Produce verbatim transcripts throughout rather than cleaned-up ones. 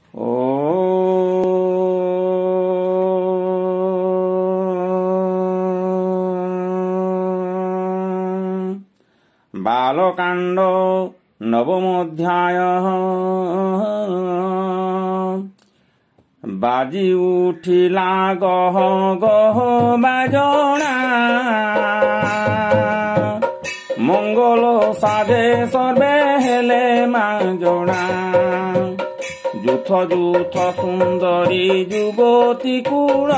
ॐ बालकाण्ड नवमोऽध्यायः। बाजी उठिला गह गह बाजणा, मंगल साधे सर्वे हेले माजणा। जुथ जुथ सुंदरी युवती कूल,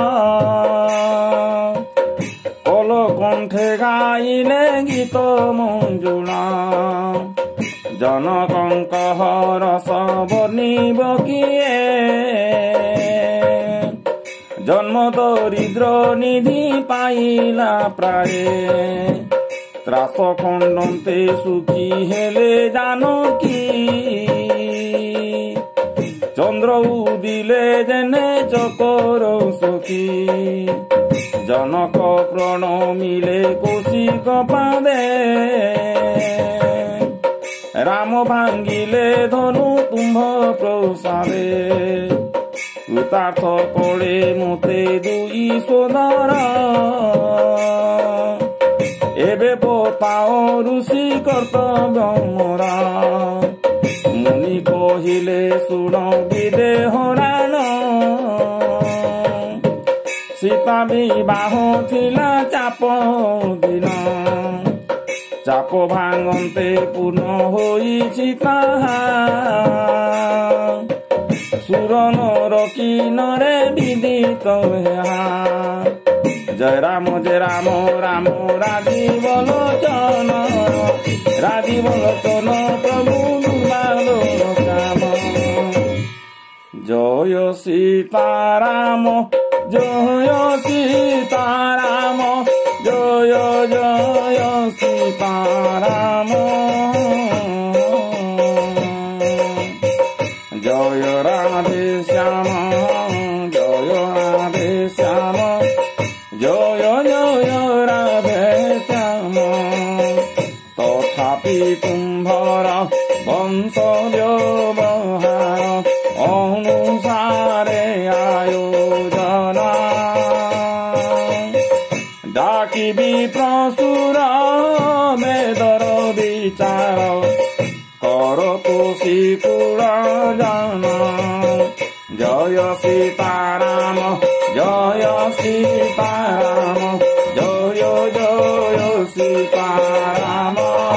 कल कंठे गाइले गीत मंजुला। जनकंक रस बनिब किए, जन्म दरिद्र निधि पाइला प्राय। त्रास खंडन्ते सुखी हेले जानकी, चंद्र उदिले जेने चकर सखी। जनक प्रणमिले कौशिक पादे, राम भांगिले धनु तुम्भ प्रसादे। कृतार्थ करे मते दुई सोदर, एबे पताओ ऋषि कर्तव्य मोरा। मुनि कहिले शुण विदेह राण, सीता विवाह थिला चाप दिन। चाप भांगन्ते पूर्ण होइछि ताहा, सुर नर किन्नरे विदित हेहा। जय राम जय राम राम राजीव लोचन, राजीव लोचन प्रभु श्याम। जय सीताराम जय सीताराम, जय जय सीताराम। जय राधे श्याम जय राधे श्याम, जय जय राधे श्याम। तथापि तुम्भर वंश व्यवहार, अनुसारे आयोजना। डाकिबि प्रसुर वेदर विचार, कर कौशिकुल जान। जय सीताराम जय सीताराम, जय जय सीताराम।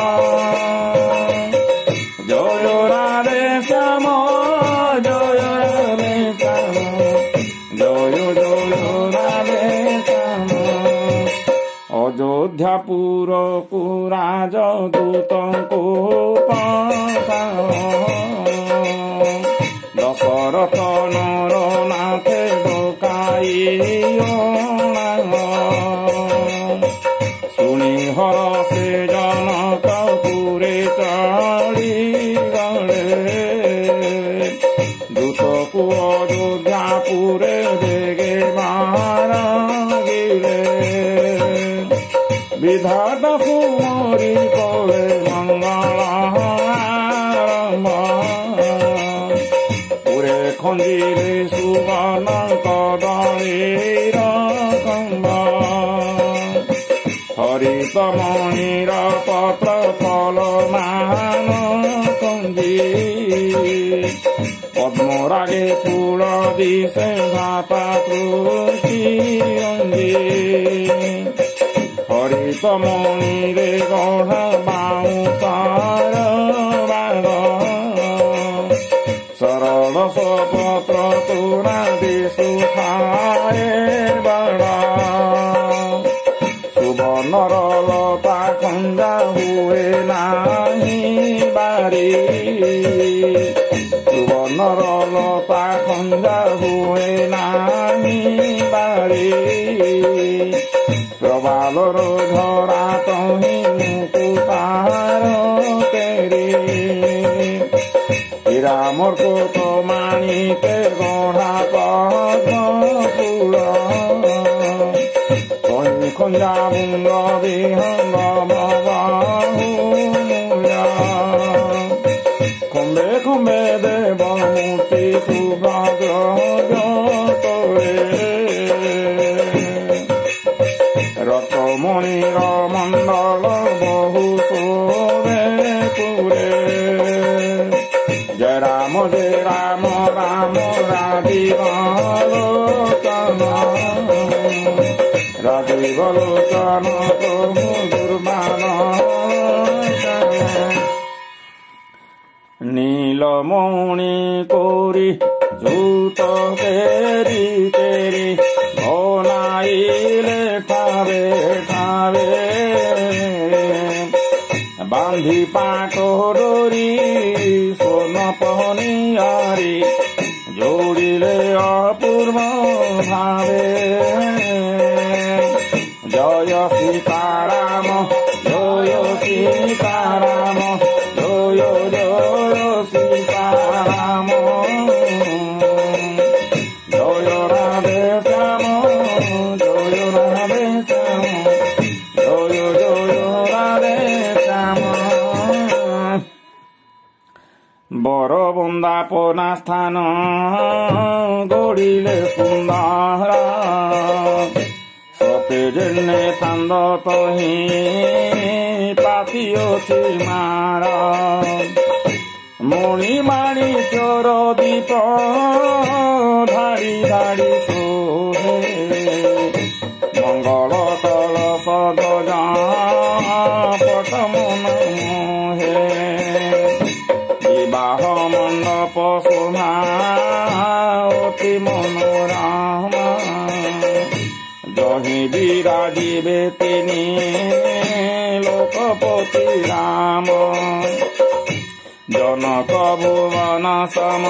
जय राधे श्याम जय राधे श्याम, जय जय राधे श्याम। अयोध्यापुर को राजदूतंको पाठाओ, दशरथ नर नाथे डकाई अणाओ। शुनि हरषे जनक पुरे चढ़ी गले, दूतको अयोध्यापुरे बेगे मारिले। विधाता कुमारी कले मंगलारंभ, पुरे खंजिले सुवर्ण कदलीर कंब। हरित मणिर पत्र फल मान कंजी, पद्मरागे फूल दिशे भाता तृष्टि अंजी। हरित मणिरे गढ़ा बाउंसार बाग, सरल सपत्र तोड़ा दिशु खाए बड़ा। सुवर्णर लता खंजा हुए नाही बारी, सुवर्णर लता खंजा हुए नाही बारी। प्रबालर झरा तही मुकुतार केरी, हীরামর কোত মাণিকে গড়া পদ্ম ফুল। খঞ্জা মুঙ্গ বিহঙ্গ বাহু মূলা, খম্বে খম্বে দেব মূর্তি বহু শোভে পুরে। জয় রাম জয় রাম রাম রাজীব লোচন রাজীব লোচন প্রভু দুর্বান নীলমণি করি জুত কেরি কেরি বনাইলে ঠাবে ঠাবে বান্ধি পাট ডোরি সোন পহনিয়ারি जोड़िले अपूर्व भावे जय सीताराम जय सीताराम जय जय सीताराम जय राधे श्याम जय राधे श्याम जय जय राधे श्याम बर बृंदापना स्थान गड़िले सुंदर सते जेने थांद तही पाती अछि मार मणिमाणी चोर दीप धाड़ी धाड़ी सोहे मंगल तल सदजा पटमन मोहे विवाह मंडप शोभा अति मनोरम जहि विराजिबे तिनि लोकपति राम जनक भुवन सम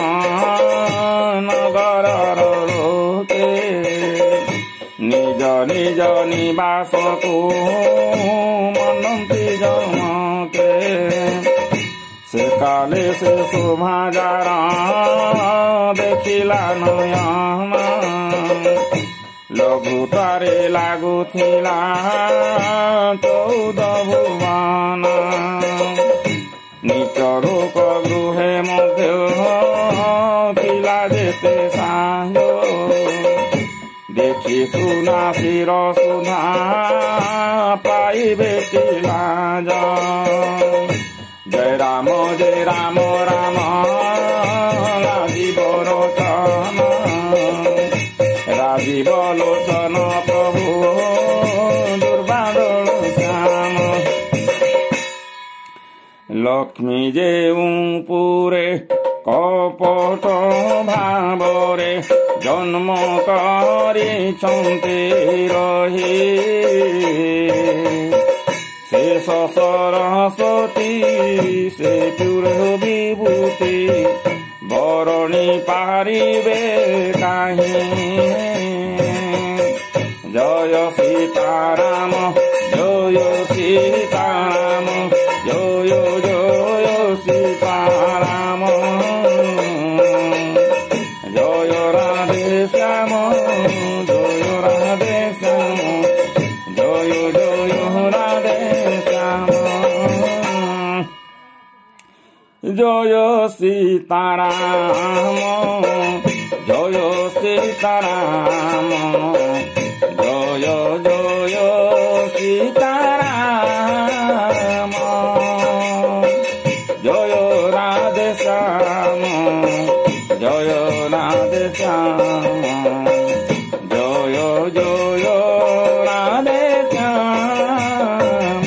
नगर लोके निज निज निवास को मनंती जमके से काले से शोभा जारा देखिला नयन लघुतारे लागुथिला चौदह भुवन नीच लोक गृहे मध्य थिला जेते साँझ देखि सुना शिर सुधा पाइबे लाज जय राम जय राम राम राजीव लोचन राजीव लोचन प्रभु दुर्बादल श्याम लक्ष्मी जेऊ पुरे कपट भावरे जन्म करिछन्ति रही शेष सरस्वती से पुर विभूति बरणी पारिबे काहे जय सीताराम जय सीताराम जय जय सीताराम जय राधे श्याम जय राधे श्याम जय जय राधे जय सीताराम जय सीताराम जय जय सीताराम जय राधे श्याम जय राधे श्याम जय जय राधे श्याम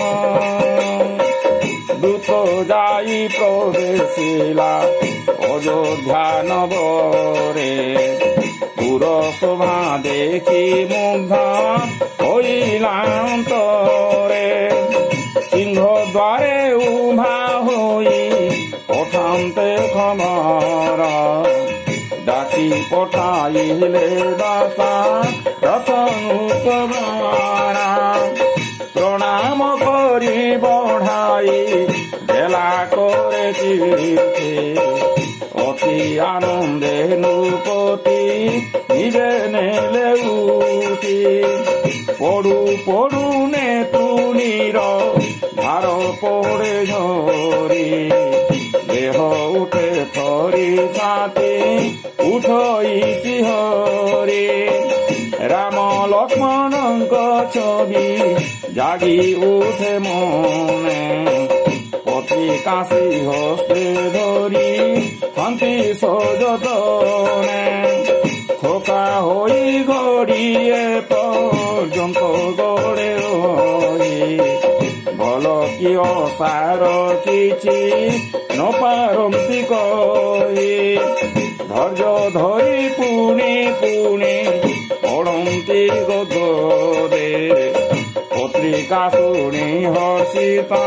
दूत जाई प्रवेशिला अयोध्या नगरे पुर शोभा देखि मुग्ध होइलान्तरे सिंह द्वारे उभा होई पठान्ते खबर डाकी पठाइले दासा रतनुपवारा प्रणाम करी बढ़ाई बेला करे चिठे अति आनंदे नृपति निजे नेले उठी पड़ू पड़ू ने तुनीर भार पड़े झरी देह उठे थरी छाती उठई हरी ରାମ ଲକ୍ଷ୍ମଣଙ୍କ ଛବି ଜାଗି ଉଠେ ମନେ ପତି କାଶୀ ହସ୍ତେ ଧରି ଥାନ୍ତି ସଯତନେ ଥକା ହୋଇ ଘଡ଼ିଏ ପର୍ଯ୍ୟନ୍ତ ଗଡ଼େ ରହି ଭଲ କି ଅସାର କିଛି ନ ପାରନ୍ତି କହି ଧୈର୍ଯ୍ୟ ଧରି ପୁଣି ପୁଣି ପଢ଼ନ୍ତି ଗଦରେ ପତ୍ରିକା ଶୁଣି ହସିତା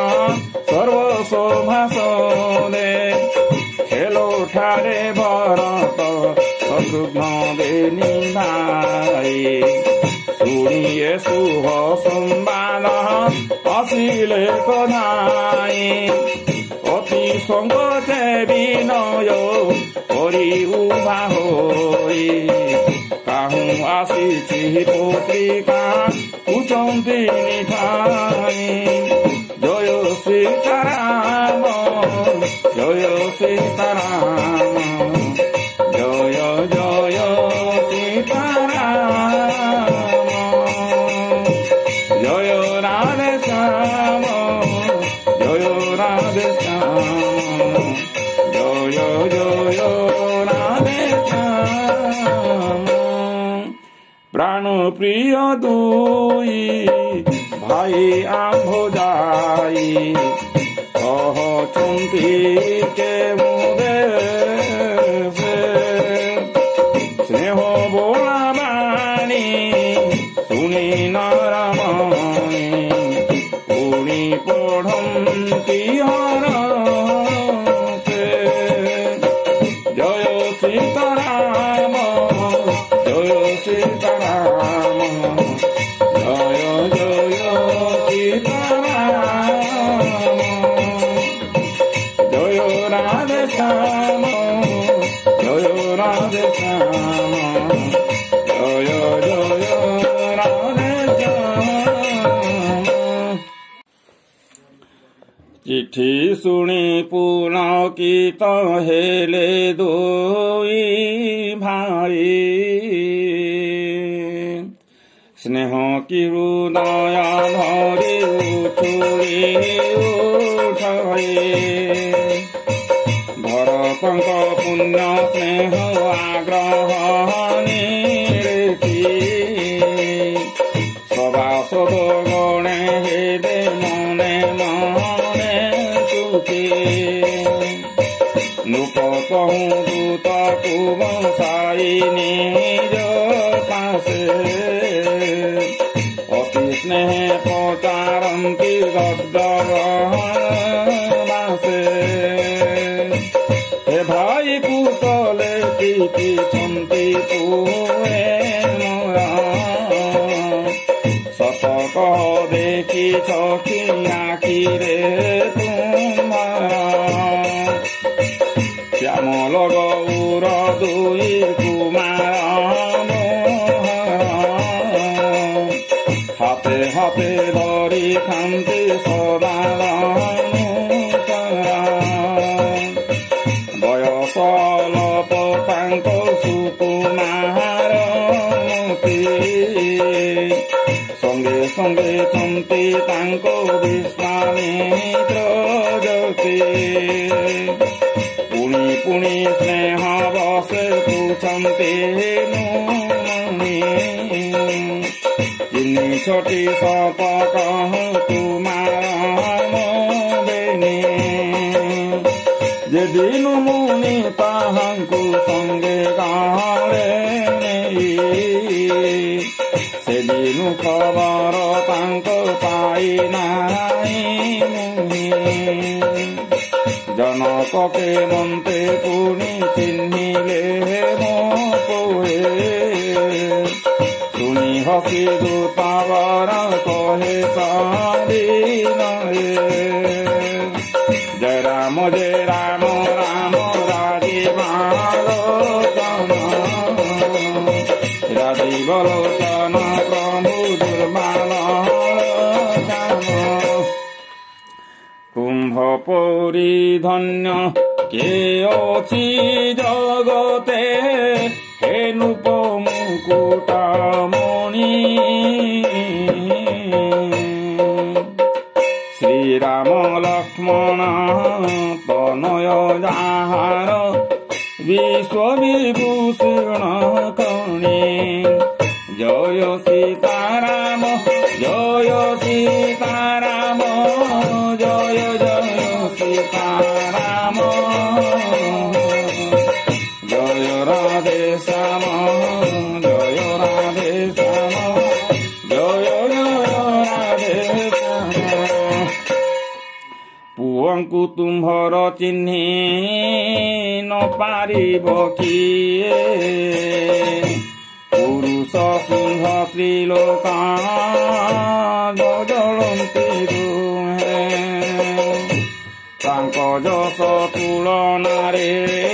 ସର୍ବସଭାସନେ ଖେଳଠାରେ ଭରତ ଶତ୍ରୁଘ୍ନ ବେନି ଭାଇ ଶୁଣିଏ ଶୁଭ ସମ୍ବାଦ ଆସିଲେ କଧାଇ ଅତି ସଙ୍କୋଚେ ବିନୟ କରି ଉଭା ହୋଇ କାହୁଁ ଆସିଛି ପତ୍ରିକା ଉଚନ୍ତି ନିଠାଇ ଜୟ ସୀତାରାମ ଜୟ ସୀତାରାମ ଜୟ ଜୟ ସୀତାରାମ ଜୟ ରାଧେ ଶ୍ୟାମ ଜୟ ରାଧେ ଶ୍ୟାମ ଜୟ ଜୟ ରାଧେ ଶ୍ୟାମ ପ୍ରାଣ ପ୍ରିୟ ଦୁଇ ଭାଇ ଆମ୍ଭ ଯାଇ କହନ୍ତି କେଉଁ ଦେଶେ ସ୍ନେହ ବୋଳା ବାଣୀ ଶୁଣି ନାରାମଣି ପୁଣି ପଢ଼ନ୍ତି ହରତେ ଜୟ ସୀତାରାମ ଜୟ ସୀତାରାମ ଜୟ ଜୟ ସୀତାରାମ ଜୟ ରାଧେ ଶ୍ୟାମ ଜୟ ରାଧେ ଶ୍ୟାମ ଜୟ ଜୟ ରାଧେ ଶ୍ୟାମ ଚିଠି ଶୁଣି ପୁଲକିତ ହେଲେ ଦୁଇ ଭାଇ ସ୍ନେହ କି ହୃଦୟ ଧରି ଉଛୁଳି ଉଠାଏ ଭରତଙ୍କ ପୁଣ୍ୟ ସ୍ନେହ ଆଗ୍ରହ ନିରେଖି ସଭାସଦ ଗଣେ ହେଲେ ମନେ ମନେ ସୁଖୀ ନୂପ କହୁଁ ଦୂତକୁ ବସାଇ ନିଜ ପାଶେ ଅତି ସ୍ନେହ ପଚାରନ୍ତି ଗଦ୍ଗଦେ ହେ ଭାଇ କୁଶଲେ ଟିକିଛନ୍ତି ପୁଏ ମୋରା ସତ କହ ଦେଖିଛ କି ଆଖିରେ ତୁମରା ଶ୍ୟାମଳ ଗୌର ଦୁଇ କୁମାର ହାତେ ହାତେ ଧରି ଖାନ୍ତି ସଦା ବୟସ ଅଳପ ତାଙ୍କ ସୁକୁମାର ସଙ୍ଗେ ସଙ୍ଗେ ଛନ୍ତି ତାଙ୍କ ବିଶ୍ୱାମିତ୍ର ଜ୍ୟୋତି ପୁଣି ପୁଣି ସ୍ନେହ ବସେ ପୁଛନ୍ତି ଚିନି ଛଟି ସତ କହ ତୁମାର ବେନି ଯେଦିନୁ ମୁନି ତାହାଙ୍କୁ ସଙ୍ଗେ ଗାଳେ ନେଇ ସେଦିନୁ ଖବର ତାଙ୍କ ପାଇ ନାହିଁ ଜନକ ମନ୍ତେ ପୁଣି ଚିହ୍ନିଲେ ମୋ ପୁଏ ଶୁଣି ହସି ଦୂତାବର କହେ ସାରିଣରେ ଜୟ ରାମ ଜୟ ରାମ ରାମ ରାଜୀବାଲୋଚନ ରାଜୀବଲୋଚନ ପ୍ରଭୁ ଦୁର୍ବାଲ କୁମ୍ଭ ପରି ଧନ୍ୟ କେ ଅଛି ଜଗତେ ହେ ନୂପ ମୁକୁଟ ମୁକୁଟମଣି ଶ୍ରୀରାମ ଲକ୍ଷ୍ମଣ ତନୟ ଯାହାର ବିଶ୍ୱବିଭୂଷଣ କଣେ ଜୟ ସୀତାରାମ ଜୟ ସୀତାରାମ ଜୟ ଜୟ ସୀତାରାମ ଜୟ ରାଧେ ଶ୍ୟାମ ଜୟ ରାଧେ ଶ୍ୟାମ ଜୟ ଜୟ ରାଧେ ଶ୍ୟାମ ପୁଅଙ୍କୁ ତୁମ୍ଭର ଚିହ୍ନି ନ ପାରିବ କିଏ ପୁରୁଷ ସିଂହ ତ୍ରିଲୋକା ଜଳନ୍ତି ଦୁହେଁ ତାଙ୍କ ଯଶ ତୁଳନାରେ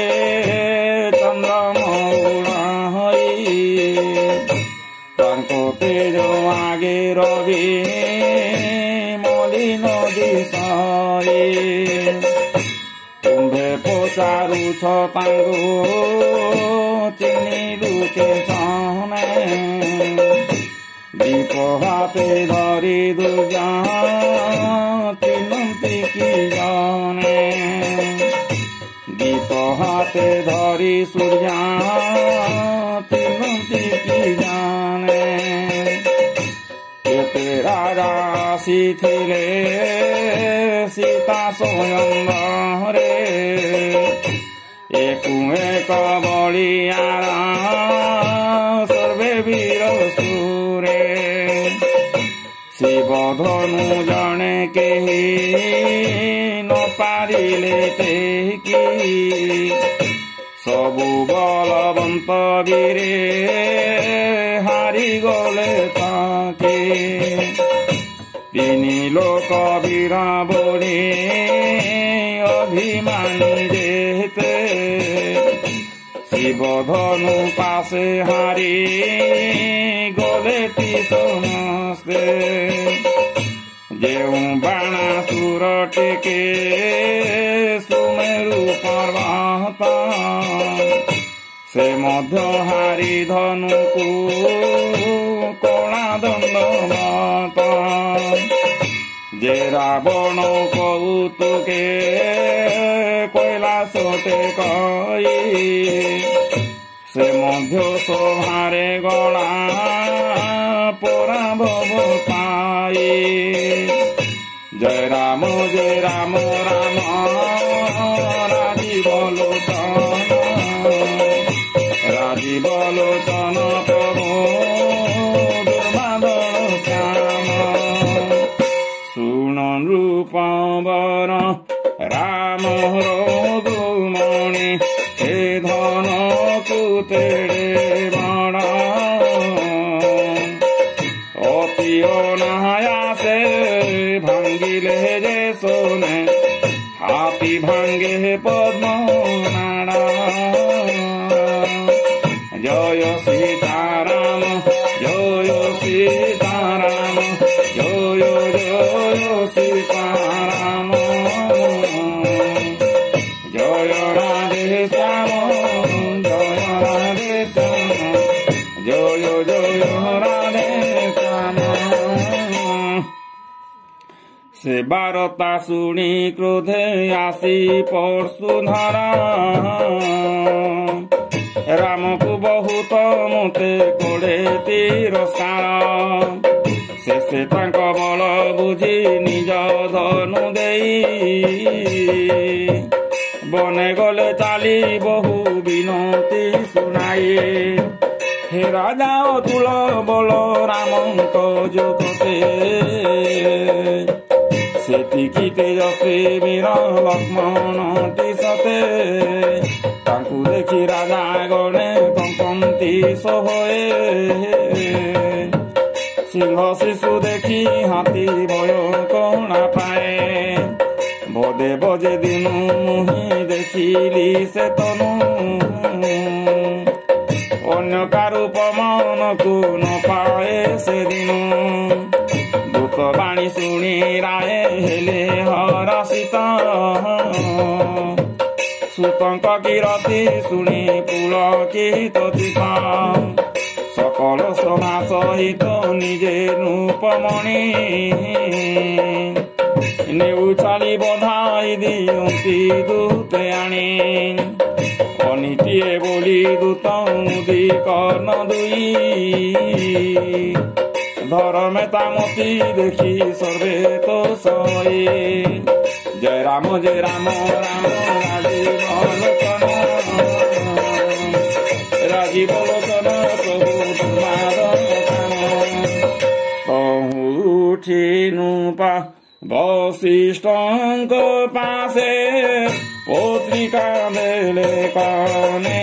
ଚନ୍ଦ୍ରମଉଳ ହୋଇ ତାଙ୍କ ତେଜ ଆଗେ ରବି ମଲିନ ଦିଶରେ ତୁମ୍ଭେ ପଚାରୁଛ ତାଙ୍କୁ ଚିହ୍ନିଲୁ କେଶନେ ଦୀପ ହାତେ ଧରି ଦୁର୍ଗା ଚିହ୍ନନ୍ତି କି ଜନେ ଦୀପ ହାତେ ଧରି ସୂର୍ଯ୍ୟା ଚିହ୍ନନ୍ତି କି ଜନେ କେତେ ରାଜା ଆସିଥିଲେ ସୀତା ସ୍ୱୟଂବରରେ একু এক বলিয়ার সর্বে বীর সুরে শিব ধনু জনে কেহি ন পারিলে টেকি সবু বলবন্ত বীরে হারি গলে তাকে তিনি লোক বীর বলি অভিমানী যেতে শিব ধনু পাশে হারি গলে সমস্তে যেউ বাণাসুর টেকে সুমেরু পর্বত সে মধ্য হারি ধনুকু কণা দণ্ডবত যে রাবণ কৌতুকে কৈলাসতে কই সে মধ্য শোভারে গলা পরাভব পাই জয় রাম জয় রাম রাম রাজীব লোচন রাজীব লোচন প্রভু দুর্বাদল শ্যাম শুণ রূপবর রাম রঘুমণি সে ধন কুতেড়ে বড় অতি অনায়াসে ভাঙ্গিলে যে শোনে হাতি ভাঙ্গে পদ্মনাড়া জয় সীতারাম জয় সীতারাম জয় জয় সীতারাম জয় রাধে শ্যাম জয় রাধে শ্যাম জয় জয় রাধে শ্যাম সে বারতা শুনি ক্রোধে আসি পরশুধরা রামকু বহুত মতে কোড়ে তিরস্କାର শেষে তাঙ্ক বল বুঝি নিজ ধনু দেই বনে গলে চালি বহু বিনতি শুনাই হে রাজা অতুল বল রামଙ୍କ যোগতে সেটিকি তেজস্বী বীর লক্ষ্মণটি সতে তাଙ୍କୁ দেখি রাজা গণে কম্পন্তি সভয়ে সিংহ শিশু দেখি হাতী ভয় কণা পায়ে বদে বজে দিনু মুহি দেখিলি সে তনু অন্য কারু পমনকু ন পায়ে সেদিনু দূত বাণী শুনি রায়ে হেলে হরষিত সুতଙ୍କ କିରତି ଶୁଣି ପୁଳକିତ ଚିତ सकल सभा सहित निजे रूपमणि नेउ चाली बधाई दियंती दूते आनी अनितिए बोली दूत मुदी कर्ण दुई धर्मे तामती देखी सर्वे तो सई जय राम जय राम राम राजीव लोचन राजीव लोचन प्रभु कहूठिनु पा वशिष्ठंक पासे पत्रिका देले कने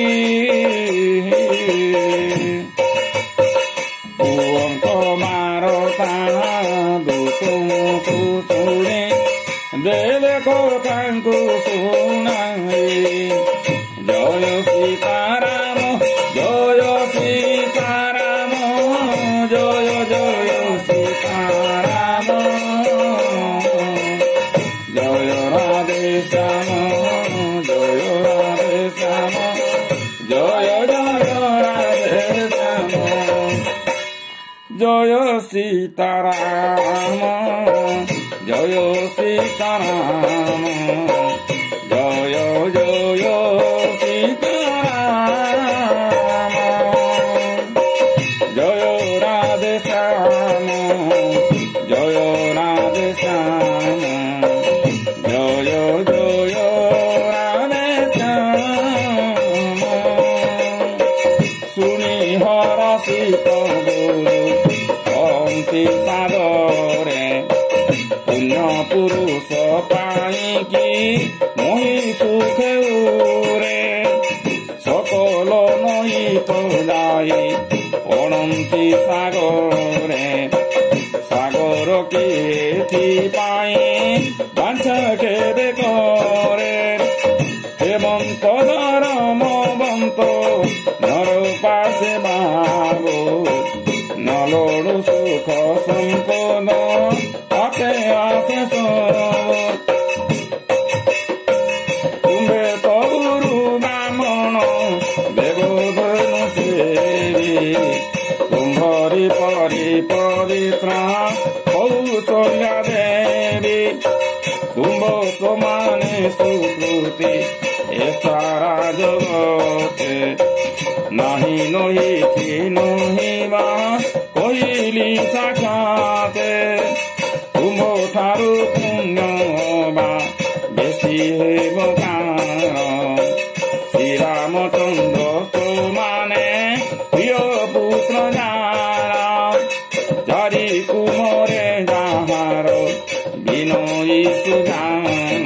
देले को सुनाए जय सीताराम जय सीताराम जय जय सीताराम जय राधे श्याम जय राधे श्याम जय जय राधे श्याम जय सीताराम जय सीताराम जय जय सीताराम जय राधे श्याम जय राधे श्याम जय जय राधे श्याम सुनी हरषित गुरु कंति सागरे पुरुष पाईकी मोहि सुखे रे सकल नई तो जाए पड़ती सागरे सागर के पाई बांछ के करे हेमंत धर्म बंत नर पासे बाबो नलोड़ सुख संपद आते आते तुम्बे तो गुरु ब्राह्मण देवधनु सेवी तुम्भरी परि पवित्र कौशल्या देवी तुम्भ समाने सुकृति ए सारा जगते नहीं नही नही बा कहली साक्षाते तुम ठारू पुण्य बा बेसी हेब कारण श्रीरामचंद्र तुमाने प्रिय पुत्र जान चारि कुमरे जाहार विनयी सुजान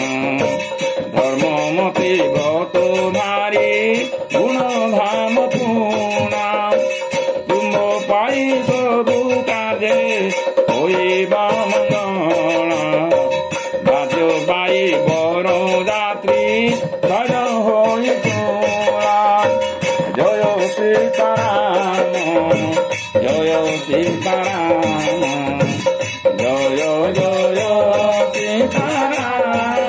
धर्ममती तुम्हारी गुण धाम पूर्णा तुम पाई सबु काजे होइबा मंगला बाजो बाई बर जात्री धर होई तोरा जय सीताराम जय सीताराम जय जय सीताराम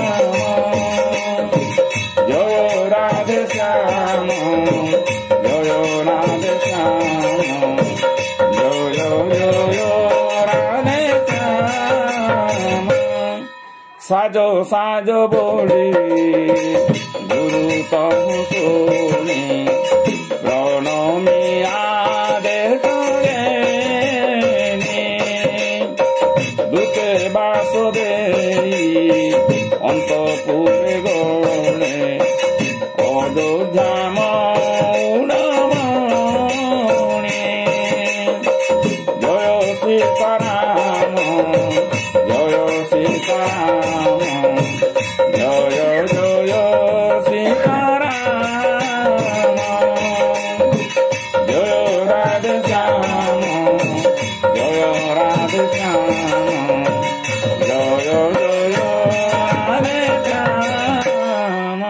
जय राधे श्याम जय राधे श्याम जय जय राधे श्याम साजो साजो बोली गुरु तहु सुनी प्रणमी आदेश दूते बासुदेवी अंतपुरे गणे अयोध्या मौनमणि जय सीताराम जय सीताराम जय जय सीताराम जय राधे श्याम जय राधे श्याम जय जय राधे श्याम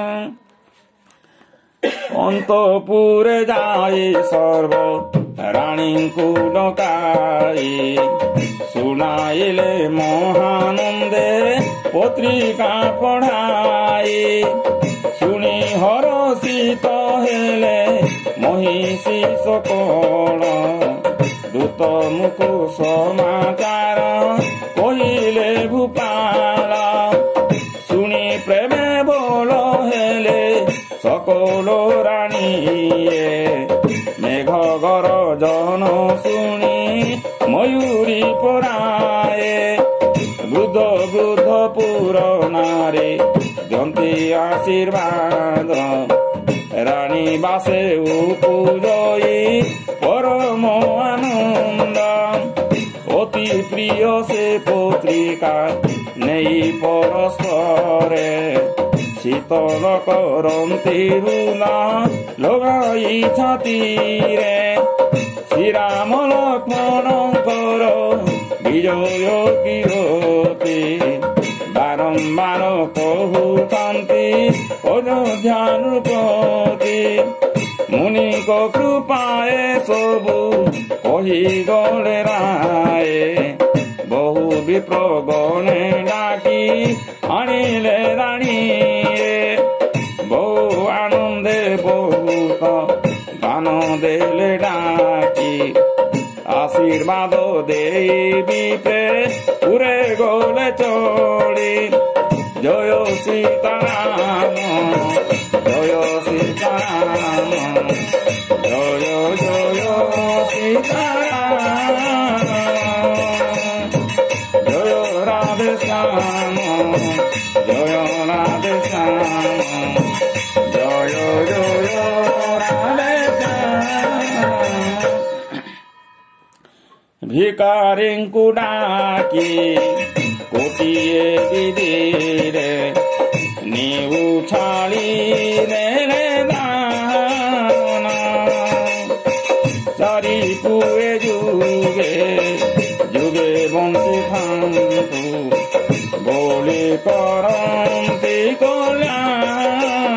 अंतपुरे जाए सर्व रानी को डकाई सुनाइले महानंदे पत्रिका पढ़ाई सुनी हरषित हेले ମହିଷୀ ସକଳ ଦୂତ ମୁକୁ ସମାଚାର କହିଲେ ଭୂପାଳ ଶୁଣି ପ୍ରେମେ ବୋଲ ହେଲେ সকল রাণীয়ে মেঘ গরজন শুনি ময়ূরী পরায়ে বৃদ্ধ বৃদ্ধ পুরনারে জন্তি আশীর্বাদ রানী বাসে উপজয়ী পরম আনন্দ অতি প্রিয় সে পত্রিকা নেই পরস্পরে শীতল করন্তি রুনা লগাই ছাতিরে শ্রীরাম লক্ষ্মণଙ୍କର বিজয় কীর্তি বারম্বার কহুଥାନ୍ତି অযোধ্যা নୃପତି মুনিଙ୍କ କୃପାଏ ସବୁ କହିଗଲେ ରାଏ ବହୁ ବିପ୍ର ଗଣେ ଡାକି ଆଣିଲେ ରାଣୀରେ ବହୁ ଆନନ୍ଦେ ବହୁତ ଗାନ ଦେଲେ ଡାକି আশীর্বাদ দেবী পুরে গলে চড়ি জয় সীতারাম জয় সীতারাম জয় জয় সীতারাম জয় রাধে শ্যাম জয় রাধে শ্যাম জয় জয় রাধে ভিকারিଙ୍କୁ ଡାକି କୋଟିଏ ଦିଦିରେ ନିଉ ଛାଳି ନେଲେ ଦାନ ଚାରି ପୁଏ ଯୁଗେ ଯୁଗେ ବଞ୍ଚିଥାନ୍ତୁ ବୋଲି କରନ୍ତି କଲ୍ୟାଣ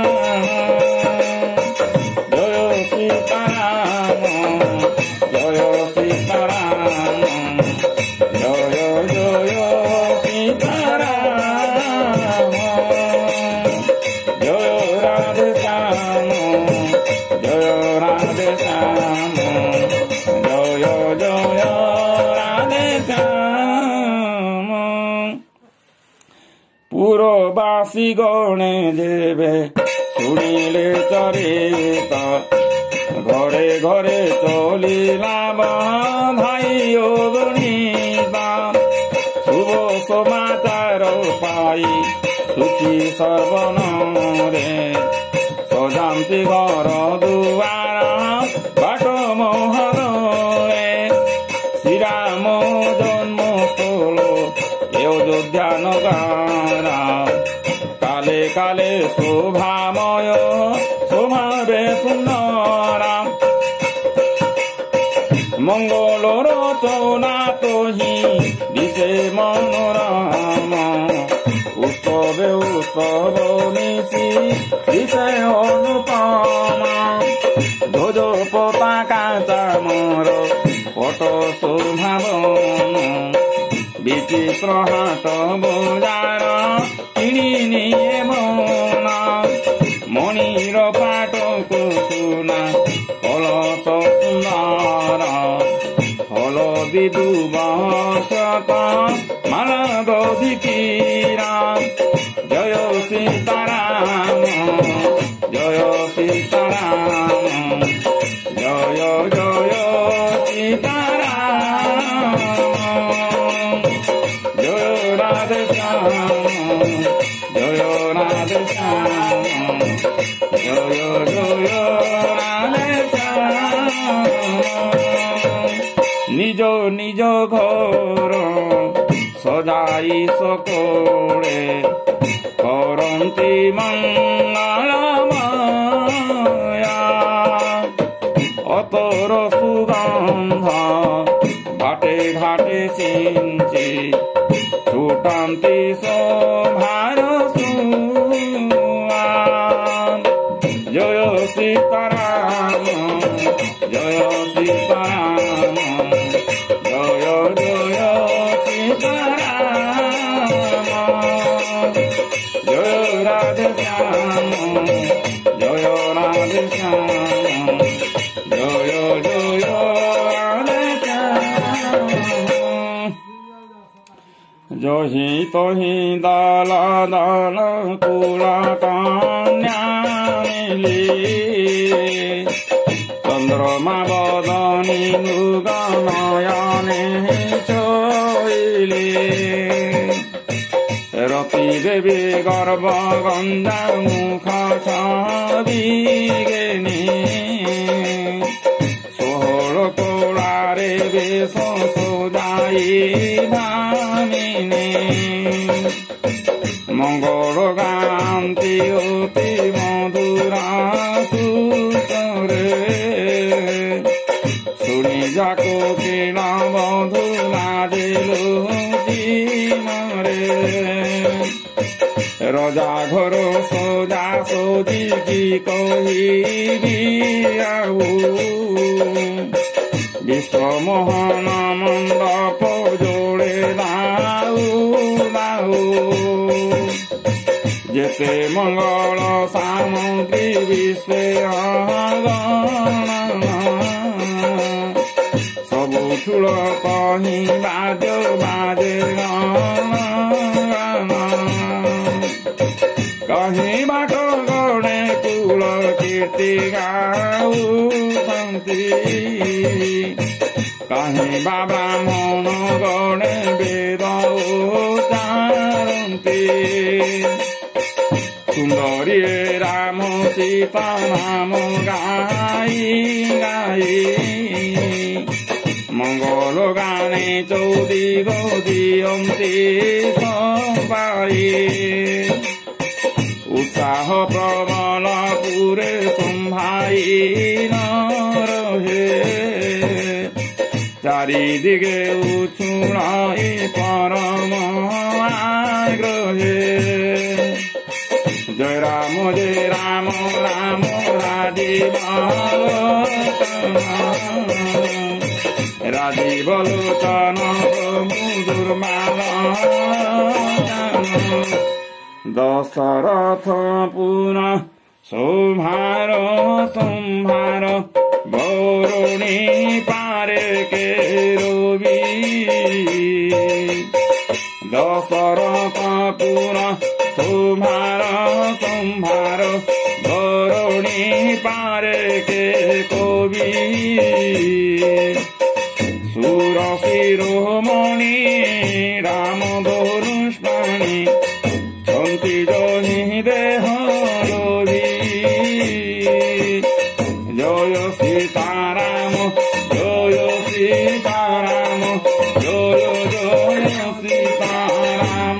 ଜୟ ସୀତାରାମ ଜୟ ସୀତାରାମ ଜୟ ଜୟ ସୀତାରାମ ଜୟ ରାଧେ ଶ୍ୟାମ ଜୟ ରାଧେ ଶ୍ୟାମ ଜୟ ଜୟ ରାଧେ ଶ୍ୟାମ পুরবাসী গণে দেবে শুনিলে চরিত ঘরে ঘরে চলিলা ভাই ও গণিতা শুভ সমাচার পাই সুখী সর্বনরে সজান্তি ঘর দুয়ার বাট মহরে শ্রীরাম জন্মস্থল অযোধ্যা নগারা কালে কালে শোভাময় শোভাবে সুন্দরা মঙ্গল রচনা তোহি দিশে মনোরম উৎসবে উৎসব মিশি দিশে অনুপমা ধ্বজ পতাকা চামর পট শোভাবন বিচিত্র হাট বজার কিনি নিয়ে মন মণির পাট কুসুনা কলস সুন্দর হলদি দুবশত মালা দধিকিরা জয় সীতারাম জয় সীতারাম জয় জয় সীতারাম জয় রাধে শ্যাম জয় রাধে শ্যাম জয় জয় রাধে শ্যাম নিজ নিজ ঘর সজাই সকলে করন্তি মঙ্গলময়া অতর সুগন্ধ ঘাটে ঘাটে সিঞ্চি ছুটান্তি শোভার সুয়ান জয় সীতারাম জয় সীতারাম জয় জয় সীতারাম জয় রাধে শ্যাম জয় রাধে শ্যাম জয় জয় রাধে শ্যাম জহি তহি দাল দাল কুলা কন্যা মিলি চন্দ্রমা বদনী মৃগ নয়নে চইলি রতি দেবী গর্ব গঞ্জা মুখ ছবিগেনি ষোহল তোলারে বেশ সোজাই ভামিনী মঙ্গল গান্তি অতি মধুরা সুতরে শুনি যাকো কিনা বধু লাজিলু মরে রজা ঘর সোজা সোজি কি কহিবি আউ বিশ্বমোহন মণ্ডপ জোড়ে দাউ দাউ যেতে মঙ্গল সামগ্রী বিশ্বে সবু ঠুল কহি বাজ বাজে কহি বাট গণে কুল কীর্তি গাউতি কহি বাবা মন গণে বেদ উচ্চারন্তি সুন্দরী রাম সীতা নাম গাই গাই মঙ্গল গানে চৌদি গদিয়ন্তি সবাই উৎসাহ প্রবল পুরে সম্ভাই ন রহে চারিদিকে উছুড়াই পরম আগ্রহে জয় রাম জয় রাম রাম রাজীব রাজীব লোচন মুদুর্মাল দশরথ পুন শোভার সম্ভার বরুণী পারে কে রবি দশরথ পুন শোভার সম্ভার বরুণী পারে কে কবি সুর শিরোমণি রাম ধনুষ্পাণি সন্তি জহি দেহ রবি জয় সীতারাম জয় সীতারাম জয় জয় সীতারাম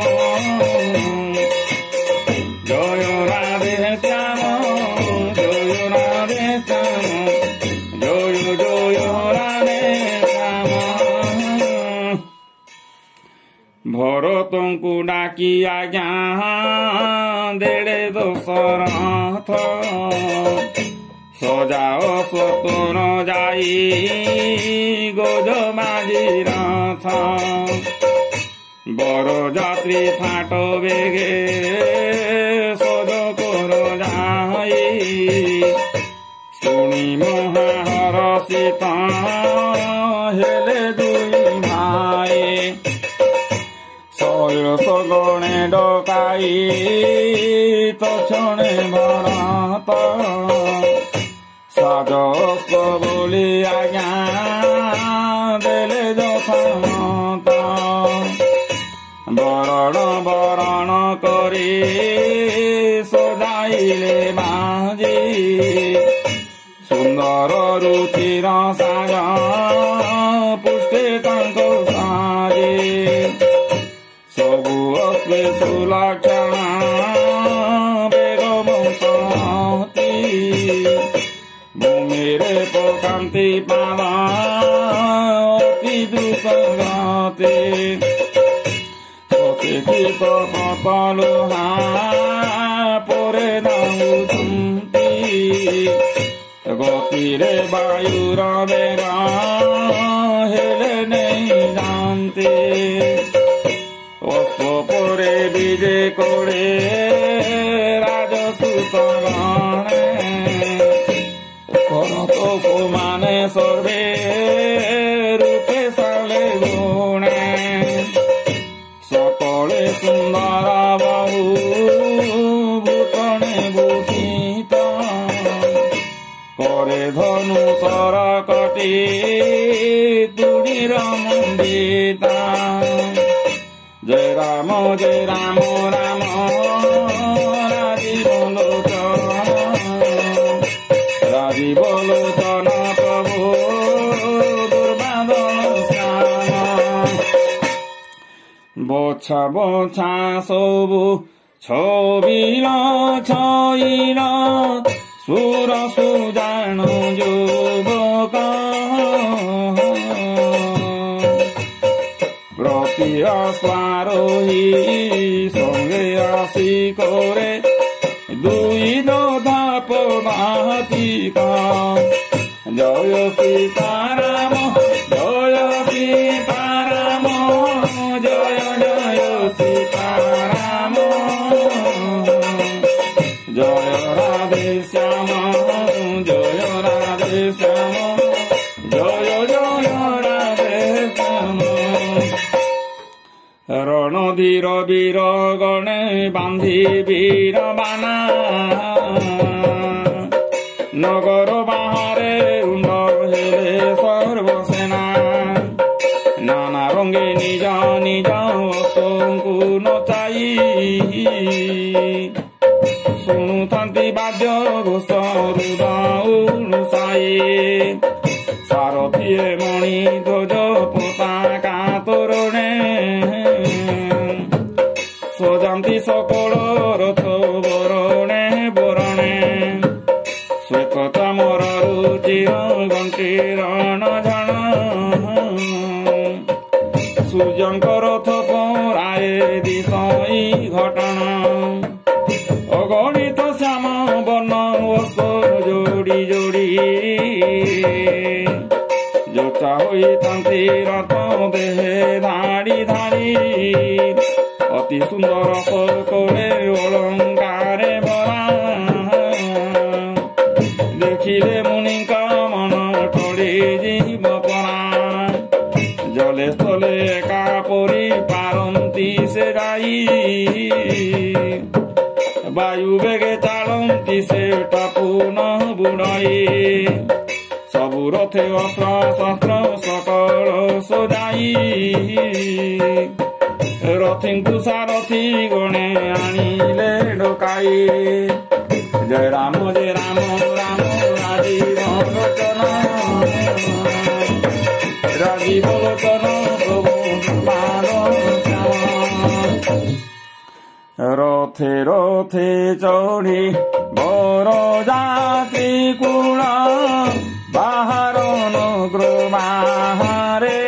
জয় রাধে শ্যাম জয় রাধে শ্যাম জয় জয় রাধে শ্যাম ভরতଙ୍କୁ ডাকি আজ্ঞা দেড়ে দশরথ সজাও স্বতন যাই গোজ মাঝি রথ বড় যাত্রী ফাট বেগে সদ কর যাই শুনি মহাহরষিত হেলে দুই ভাই শৈলস গণে ডকাই তছনে ভরত সাজস্ব বলি আজ্ঞা দেলে যথামত বরণ বরণ করে সজাইলে মাঝি সুন্দর রুচির সাজ পুষ্টে তাঙ্ক সাজে সবু অশ্বে সুলক্ষণ বেগমতি ভূমিরে পকান্তি পাল অতি দ্রুত গতি সতীত পতলুহা পরে দাউচন্তি গতিরে বায়ুর বেগ হেলে নেই জানতে অপরে বিজে করে রাজসূত গণে ভরত सुमाने सर्वे रूपे साले गुणे सकले सुंदर बहु भूषणे भूषित करे धनु सरकटी तुड़ीर मंडिता जय राम जय राम राम राजीव लोचन राजीव लोचन प्रभु दुर्बादन श्याम बछा बछा सबु छबिल छइल सुर सुजान युवक प्रति स्वारोही संगे आसी करे दुई दधा पदातिका जय सीताराम जय सीताराम जय जय सीताराम जय राधे श्याम जय राधे श्याम जय जय राधे श्याम रणधीर वीर गणे बांधी वीर बाना नगर बाहरे रुंड हेले सर्वसेना नाना रंगे निज निज अस्तंकु नचाई शुणुथांती बाद्य घोष रुदाई सारथीए मणि ध्वज पताका तोरणे सजांती सकल रथ बरणे बरणे श्वेत चामर रुचिर घंटी रण झण सूर्यंक रथ पराए दिशई घटन अगणित श्याम बन वस्त्र जोड़ी जोड़ी जोचा होइथांती रथ देहे धाड़ी धाड़ी अति सुंदर सकले अलंकारे भरा देखिले मुनिका मन ठड़ी जीव परा जले स्थले एका परी पारंती से जाई वायु बेगे चालंती से टापू न बुड़ाई सबु रथे अस्त्र शस्त्र सकल सजाई रथिंकु सारथी गणे आनिले डकाई जय राम जय राम राम राजीव लोचन राजीव लोचन प्रभु रथे रथे चढ़ी बर जाति कूल बाहर नगर बाहरे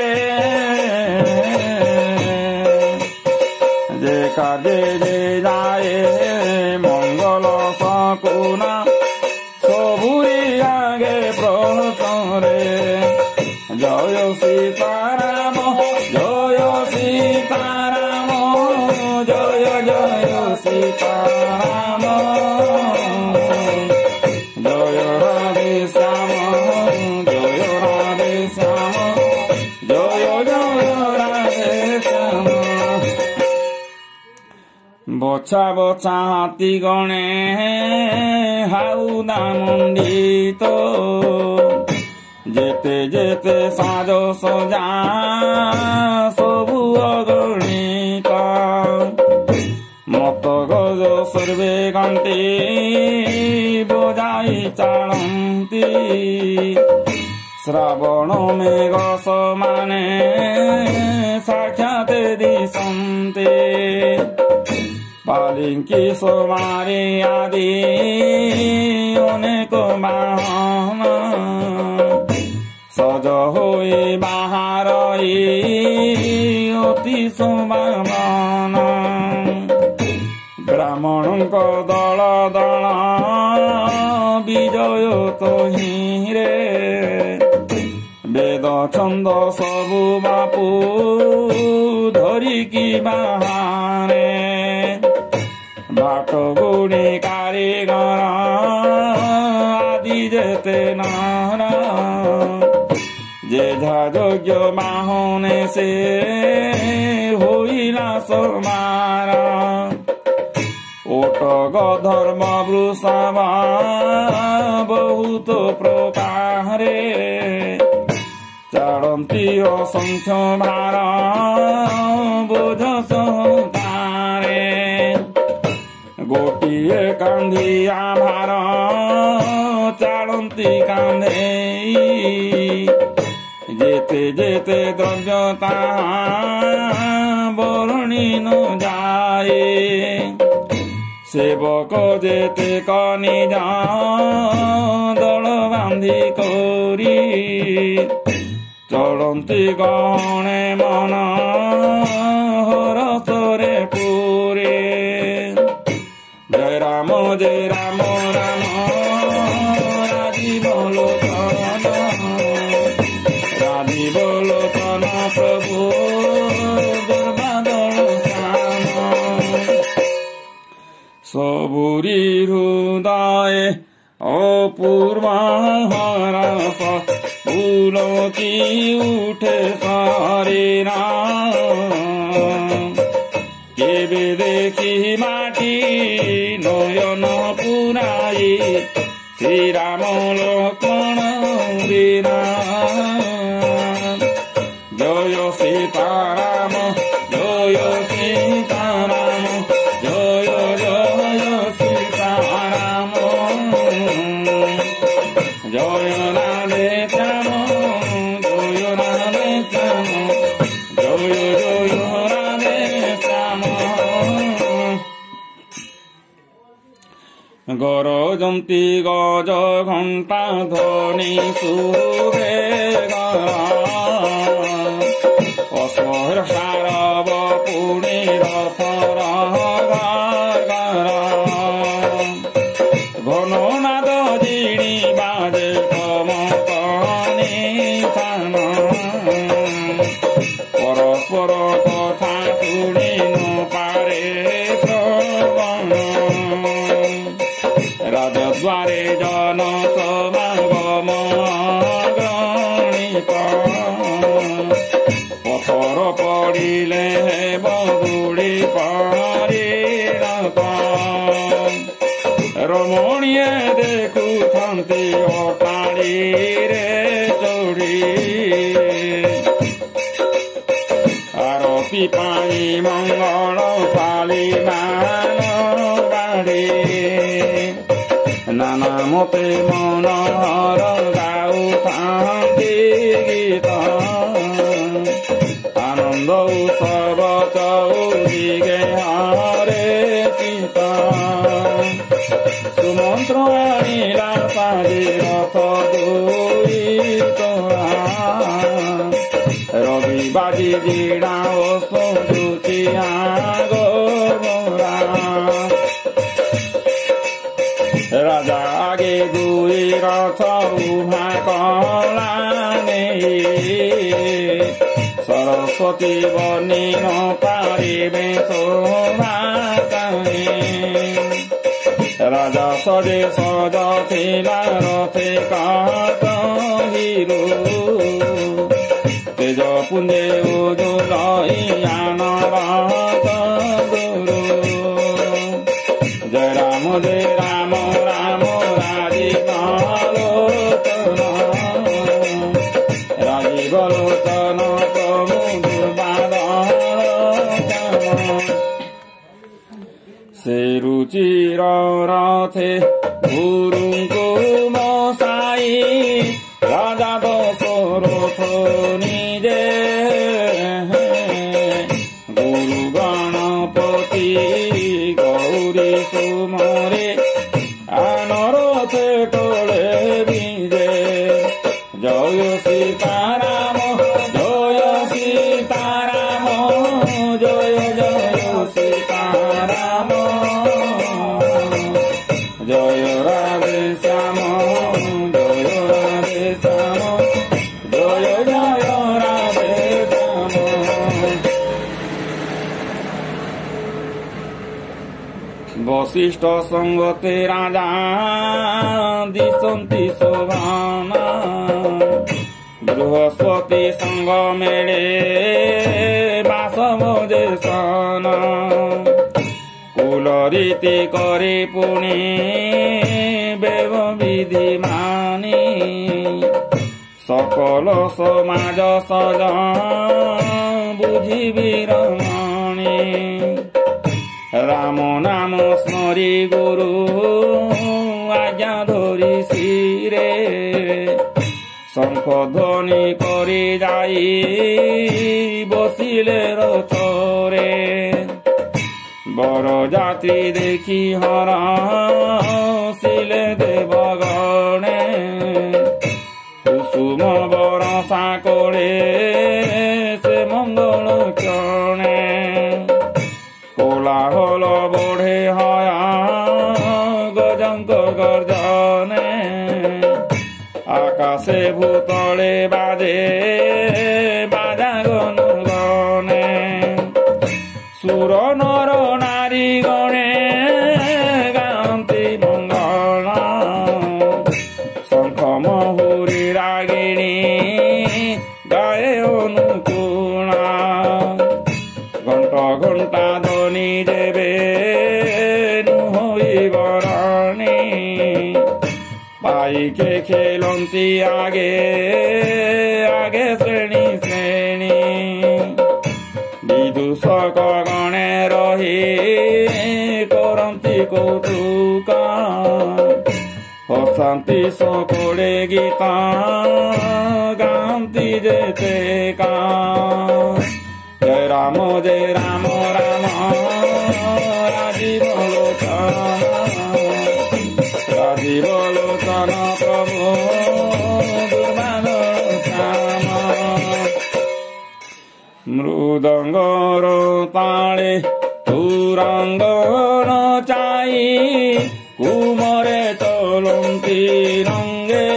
जे कार्य जे जाए मंगल सकुना सबुरी आगे प्रहसरे जय सीताराम जय सीताराम जय जय सीताराम जय राधे श्याम जय राधे श्याम जय जय राधे श्याम बछा बछा हाथी गणे हाउदा मंडित जेते जेते साज सजा सबु अगणित मत गज सर्वे घंटी बजाई चालंती श्रावण मेघ समाने साक्षात दिशन्ते पालिंकी सोमारी आदि अनेक बाहन सज होई बाहारई अति शोभामान ब्राह्मणक दल दल विजय तहिरे वेद छंद सबु बापू धरिकी बाहारे बाट गुणी कारीगर आदि যেতে নারা যেঝা যোগ্য বাহনে সে হইলা সমারা ওট গধর্ম বৃষাবা বহুত প্রকারে চড়ন্তি অসংখ্য ভার বোঝ সহকারে গোটিয়ে কান্ধিয়া ভার চাড়ন্তি কান্ধেই যেতে যেতে দ্রব্য তাহা বরণী ন যায় সেবক যেতে কনিজ দল বান্ধি করি চলন্তি গণে মন হরসরে পুরে জয় রাম জয় রাম রাম রাজীব লোচন রাজীব লোচন প্রভু দুর্বাদল শ্যাম সবুরি হৃদয়ে অপূর্ব হরস পুলকি উঠে শরীরা কেবে দেখি মাটি নয়ন পুরাই শ্রীরাম লক্ষ্মণ বীরা জয় সীতারাম জয় সীতারাম জয় জয় সীতারাম জয় রাধে শ্যাম জয় রাধে শ্যাম জয় জয় রাধে শ্যাম গরজন্তি গজ ঘণ্টা ধ্বনি শুভে অশ্বর সারব পুণে রথর ঘন নাদ জিণি বাজে কমকনে স্থান পরস্পর কথা শুনি পারে শ্রবণ রাজদ্বারে জন সমাগম গণিত পথর পড়িলে বগুড়ি পারিণত রমণীয়ে দেখুথাନ୍ତି অটাଳିରେ ଚଢ଼ି ଆରତି ପାଇଁ ମଙ୍ଗଳ ଥାଳି ମାନ ବାଢ଼ି ନାନା ମତେ ମନୋହର ଗାଉଥାନ୍ତି ଗୀତ ଆନନ୍ଦ ଉତ୍ସବ ଚଉଦିଗେ ହରେ ଚିତ ସୁମନ୍ତ୍ର ଆଣିଲା ପାରି ରଥ ଦୁଇ ତୋଳା ରବି ବାଜି ଜିଣା ଓ ସୋଜୁଛି ଆଗ ମୋରା রাজা আগে দুই রথ উভা কলা নেই সরস্বতী বনি ন পারিবে শোভা কানে রাজা সজে সজ ଥିଲା রথে কাত হিরো তেজ পুঞ্জে উজুলই আন রথ গুরু জয় রাম জয় রাম রাম রাজীব লোচন রাজীব লোচন প্রভু দুর্বাদল সে রুচির রথে গুরুଙ୍କୁ বসাই রাজা দশরথ নিজে গুরু গণপতি গৌরী সুমরে আনরথে তোলে বিজে জয় সীতারাম জয় সীতারাম জয় জয় সীতারাম জয় রাধে শ্যাম জয় রাধে শ্যাম জয় জয় রাধে শ্যাম ବଶିଷ୍ଠ ସଙ୍ଗତେ ରାଜା ଦିଶନ୍ତି ଶୋଭାନା ବୃହସ୍ପତି ସଙ୍ଗ ମେଳେ ବାସବ ଦେଶନ କୁଲ ରୀତି କରି ପୁଣି ବେବ ବିଧି ମାନି সকল সমাজ সজ বুঝিবি রমণী রাম নাম স্মরি গুরু আজ্ঞা ধরি শিরে শঙ্খ ধ্বনি করে যাই বসিলে রথরে বরযাত্রী দেখি হরষিলে দেবগণে কুসুম বরষা করে সে মঙ্গল চরণে কোলাহল বঢ়ে হয় গজঙ্ক গর্জনে আকাশে ভূতলে বাজে বাজা গণ গণে সুর নর নারী গণে গান্তি মঙ্গল শঙ্খ মহুরি রাগিণী গায়ে অনুকূলা ঘণ্ট ঘণ্টা ধ্বনি দেবে নুহই বরণী পাইকে খেলন্তি আগে আগে শ্রেণী শ্রেণী বিদূষক গণে রহি করন্তি কৌতুক হসান্তি সকলে গীতা গান্তি যেতে কা জয় রাম জয় রাম রাম রাজীব লোচন রাজীব লোচন প্রভু দুর্বান শ্যাম মৃদঙ্গর তালে তুরঙ্গ চাই কুমরে চলন্তি রঙ্গে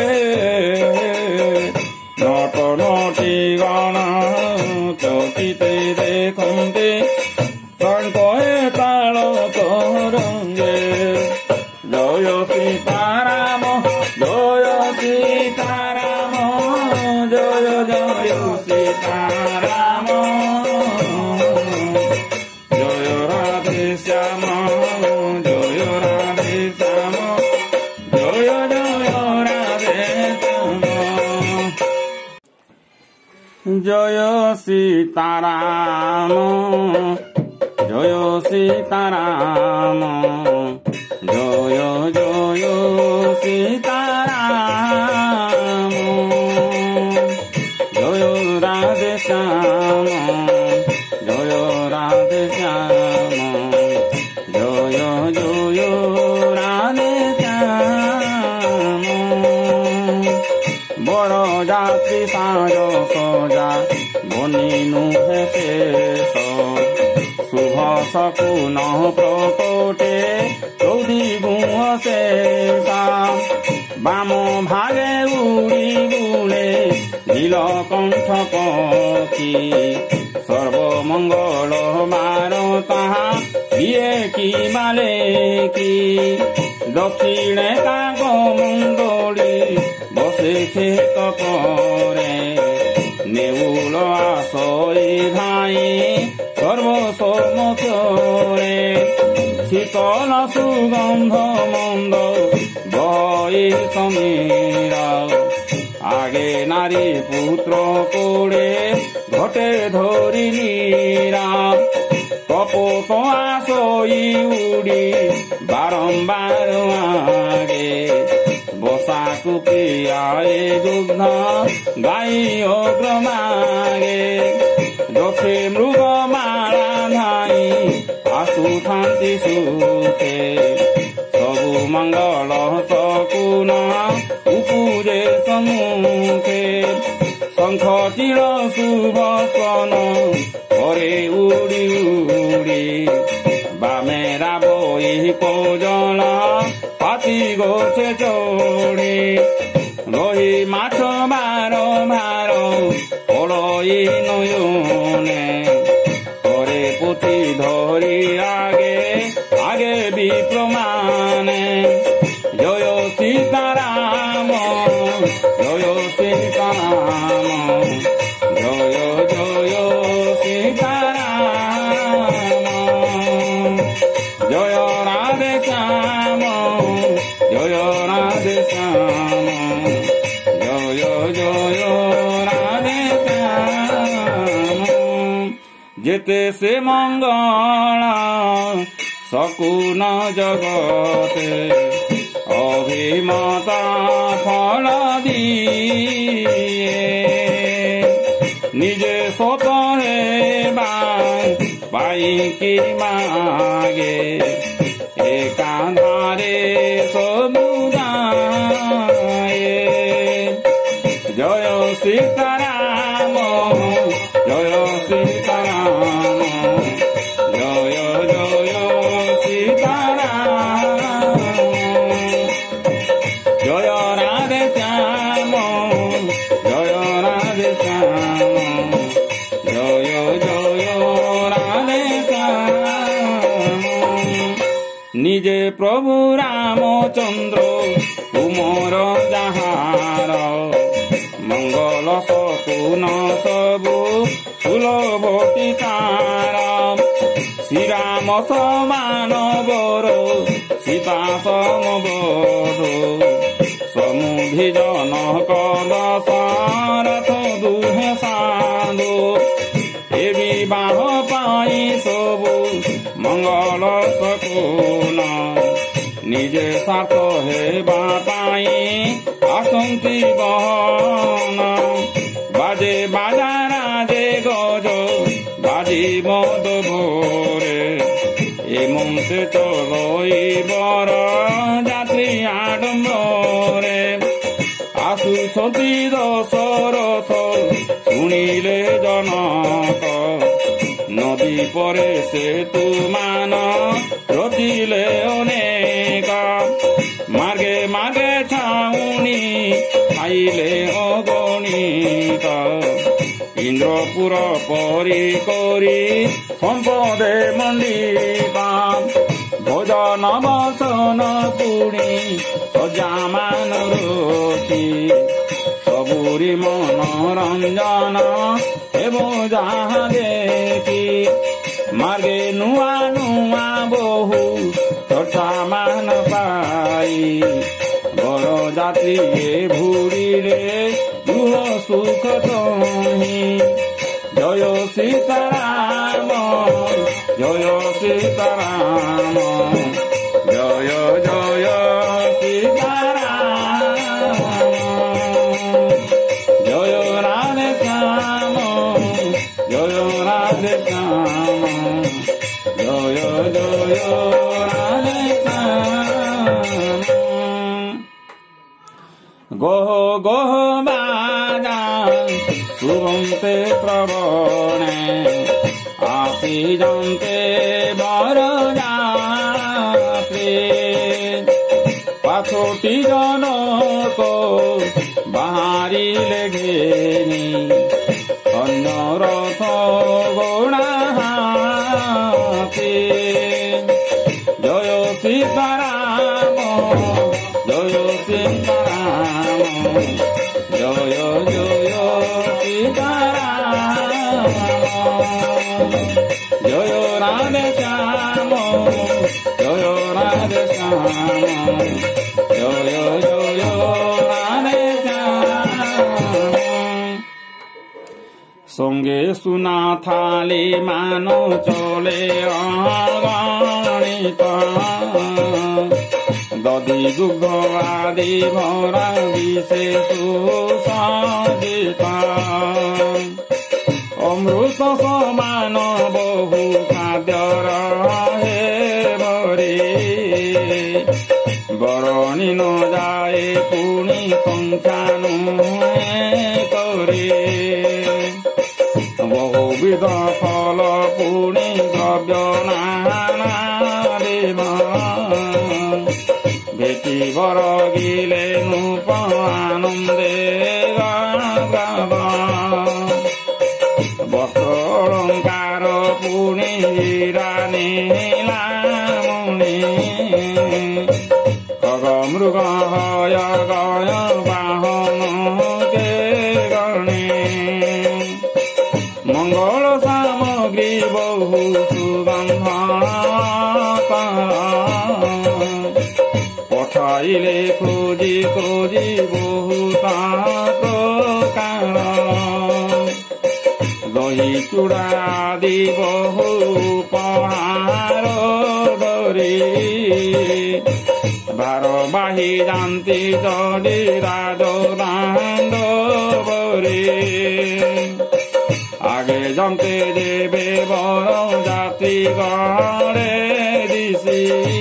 নট নটি গণ চকিতে দেখন্তে কঙ্কয়ে তাল তরঙ্গে জয় সীতারাম জয় সীতারাম জয় জয় সীতারাম জয় রাধে শ্যাম জয় রাধে শ্যাম জয় জয় রাধে শ্যাম জয় সীতারাম জয় সীতারাম জয় জয় সীতারাম জয় রাধে শ্যাম জয় রাধে শ্যাম জয় জয় রাধে শ্যাম বরযাত্রী সাজ সজা বনি নুহে শেষ শুভ শকুন প্রকটে চৌধি গুণ শেষা বাম ভাগে উড়ি বুলে নীলকণ্ঠ পক্ষী সর্বমঙ্গল বার তাহা দিয়ে কি মালে কি দক্ষিণে কাগ মণ্ডলী বসে ক্ষেত পরে নেউল আসই ধাই সর্বসমরে শীতল সুগন্ধ মন্দ বই সমীরা আগে নারী পুত্র কোড়ে ঘটে ধরি নীরা কপোত আসই উড়ি বারম্বার আগে বসাকু প্রিয়ায়ে যুগ্ধ গাই অগ্রমাগে দক্ষে মৃগ মালা ধাই আসুথান্তি সুখে সবু মঙ্গল শকুন উপুজে সম্মুখে শঙ্খ চির শুভ স্তন করে উড়ি উড়ি বামে রাবই কোজল পাতি গোছে চড়ে রহি মাছ বার ভার পড়ই নয়নে করে পুঁথি ধরি আগে আগে प्रमाणे जय सीताराम जय सीताराम जय जय सीताराम जय राधे श्याम जय राधे श्याम जय जय राधे श्याम जेते से मंगल सकुन जगते अभिमता फल दिए निजे सतरे पाई कि मागे एकाधारे सबुदाये जय सीताराम जय सीताराम जय जय सीताराम जय राधे श्याम जय राधे श्याम जय जय राधे श्याम निजे प्रभु रामचंद्र तुमर जहार मंगल सकुन सबु सुलभती तार श्रीराम समान बर सीता समबधु समुधि जनक दशरथ दुहे साधु ए विवाह पाई सबु मंगल सकुन निजे साथ हेबा पाई आसंती बहन बाजे बाजा राजे गज बाजी मद भोरे एमं से चलई बर जात्री आडम्बरे आसुछंती दशरथ शुणिले जनक नदी परे सेतु मान रचिले अनेक मार्गे मार्गे छाउनी खाइले अगणित इंद्रपुर परी करी संपदे मंडिता भोजन बसन पुणी सजामान रखी सबुरी मनोरंजन एवं जहाँ देखी मार्गे नुआ नुआ बहु चर्चा मान पाई बर जात्री भूरिले दुह सुख तोही जय सीताराम जय सीताराम जय जय सीताराम जय राधे श्याम जय राधे श्याम जय जय राधे श्याम गोह गोह बाजा शुभंते प्रवणे आसी जंते बरजात्रे पाछोटी जनक बाहरिले घेनी अन्य रथ घोड़ा हाथी जय सीताराम जय सीताराम जय जय सीताराम जय राधे श्याम जय राधे श्याम जय जय राधे श्याम संगे सुना थाली मानो चले अगणित दधि दुग्ध आदि भरा विशेष सजिता अमृत समान बहु खाद्य रहे भरे बरणी न जाए पुणी संख्या नुहे करे बहुविध फल पुणी द्रव्य नाना देव भेटी बर गिले नूप आनंदे गाव वस्त्र अलंकार पुणी हीरा नीला मुनि মৃগ হয় গয় বাহন কে গণে মঙ্গল সামগ্রী বহু সুগন্ধ পঠাইলে খোঁজি খোঁজি বহু প্রকার দহি চূড়া আদি বহু পহার ধরি বারবাহী যান্তি চলি রাজ দাণ্ড বরে আগে জমতে দেবে বড় জাতি গড়ে দিছি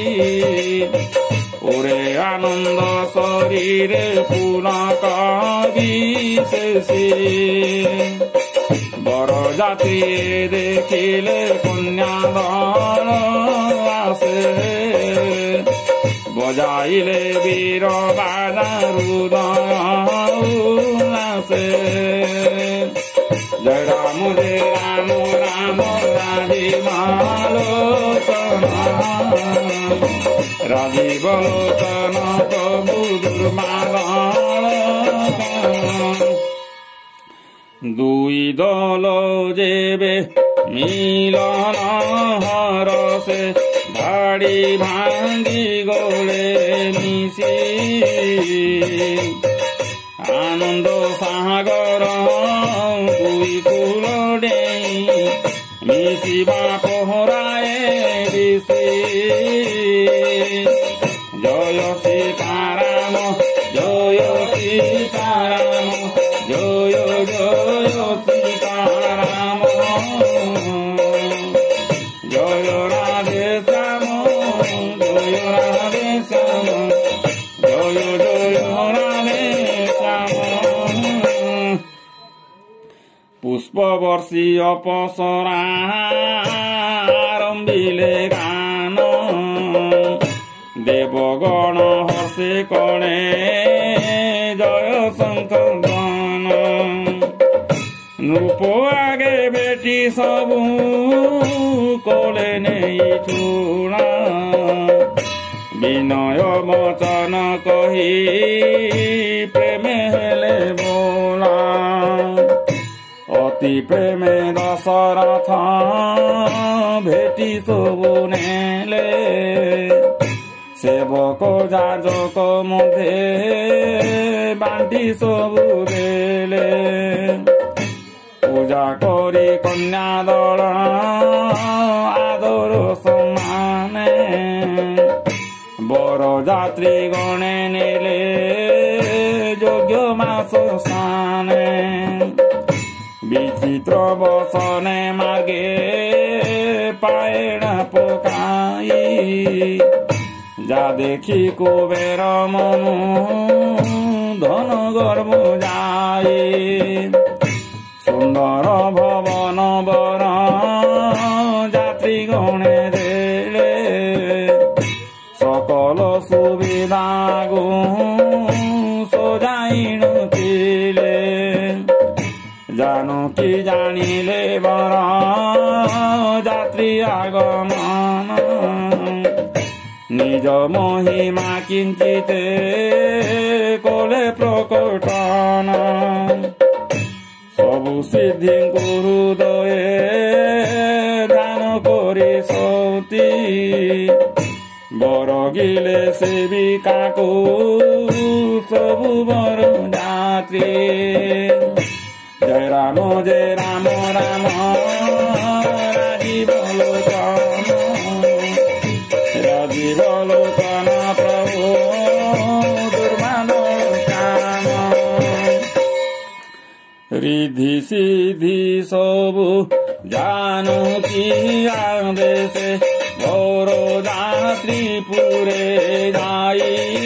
ওরে আনন্দ শরীরে পুলক বিশেষী বড় জাতি দেখিলে কন্যা দল আসে বজাইলে বীর বাজা হৃদয় উল্লাসে জয় রাম জয় রাম রাম রাজীব লোচনা রাজীব লোচনা প্রভু দুর্বাদল দুই দল যেবে মিলন হরসে ধাড়ি ভাঙ্গি গোলে মিশি আনন্দ সাগর দুই কুল ডেই মিশিবা পহরায়ে দিশি জয় সীতারাম জয় সীতারাম জয় জয় সীতারাম জয় রাধে শ্যাম জয় রাধে শ্যাম জয় জয় রাধে শ্যাম পুষ্প বর্ষী অপসরা আরম্ভিলে গান দেবগণ হর্ষে কণে জয় সংকর্ষণ নৃপ আগে বেটি সবু কোলে নেই চূড়া বিনয় বচন কহি প্রেমে হেলে বোলা অতি প্রেমে দশরথ ভেটি সবু নেলে সেবক যাজক মধ্যে বান্টি সবু দেলে পূজা করি কন্যা দল আদর সম্মানে বড় যাত্রী গণে নেলে যোগ্য মাস স্থানে বিচিত্র বসনে মার্গে পায়না পকাই যা দেখি কুবের মনু ধন গর্ব যাই সুন্দর ভবন বর যাত্রী গণে দেলে সকল সুবিধা গু সোজাইন ছিলে জানো কি জানিলে বর যাত্রী আগমন নিজ মহিমা কিঞ্চিতে কোলে প্রকটন সবু সিদ্ধি হৃদয়ে ধ্যান করে সতী বর গিলে সেবিকাকু সবু বর যাত্রী জয় রাম জয় রাম রাম রাজীব লোচন রাজীব লোচন প্রভু দুর্বাদল কাম রিদ্ধি সিদ্ধি সবু জানো কি আদেশে বড় যাত্রী পুরে যাই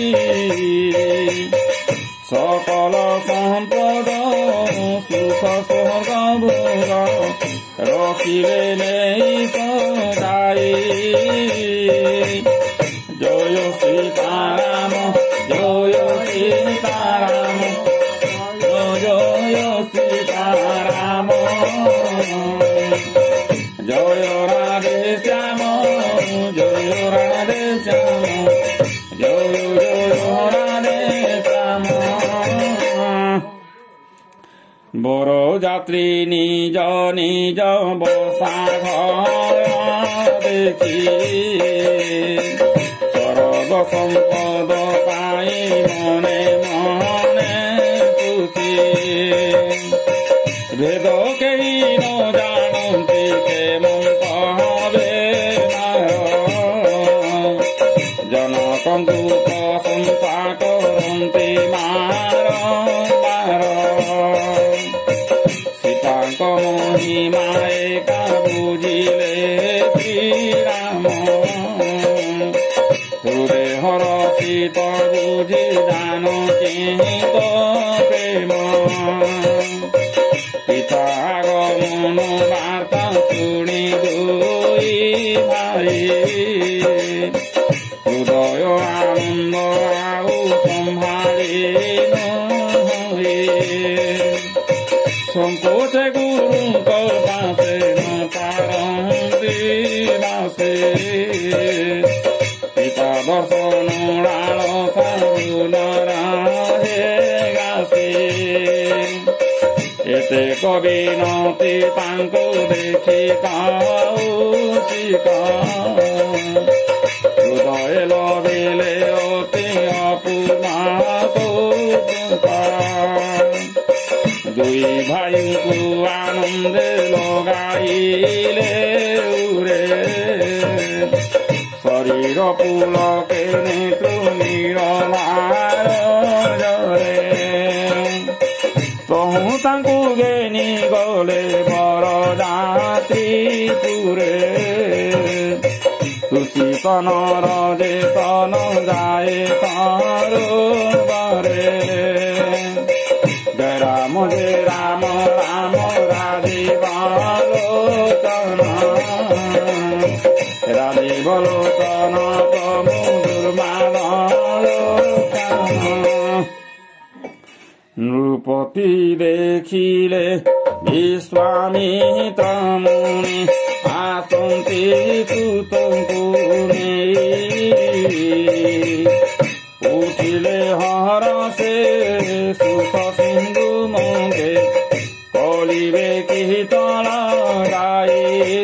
সকল সম্পদ সুখ স্বর্গ ভোগ রখিলে নেই সদাই জয় সীতারাম জয় সীতারাম জয় সীতারাম জয় রাধে শ্যাম জয় রাধে শ্যাম জয় জয় बर जात्री निज निज बसा घर देखी स्वर्ग संपद पाई मने मने सुखी भेद केही न जानन्ति केमंत बेमार जनकंतु प्रशंसा करन्ति बारंबार सीतांक महिमा एका बुझिले श्रीराम हृदय हरषित बुझि जानकी प्रेम पिता आगमन वार्ता शुणी दुई भाई हृदय आनंद आउ संभाळी नहुए संकोचे गुरुंक पासे न पारंति दासे पिता दर्शन लालसा दुलराहे गासे एते कविनति तांको देखि कौशिक हृदय लभिले अति अपूर्वा कौतुका दुई भाइଙ୍କୁ आनंदे लगाइले उरे शरीर पुलके नेत्रु नीरलार जरे तहु तांकु घेनी गले बरजात्री पुरे तुसी तनर जे तन जाए सरोवरे जय राम जय राम राम राजीव लोचन राजीव लोचन प्रभु दुर्माल लोचन नृपति देखिले विश्वामित्र मुनि आसन्ति सुतंकु उठिले हरसे सुख सिंधु मोगे कलिबे कि तल गाई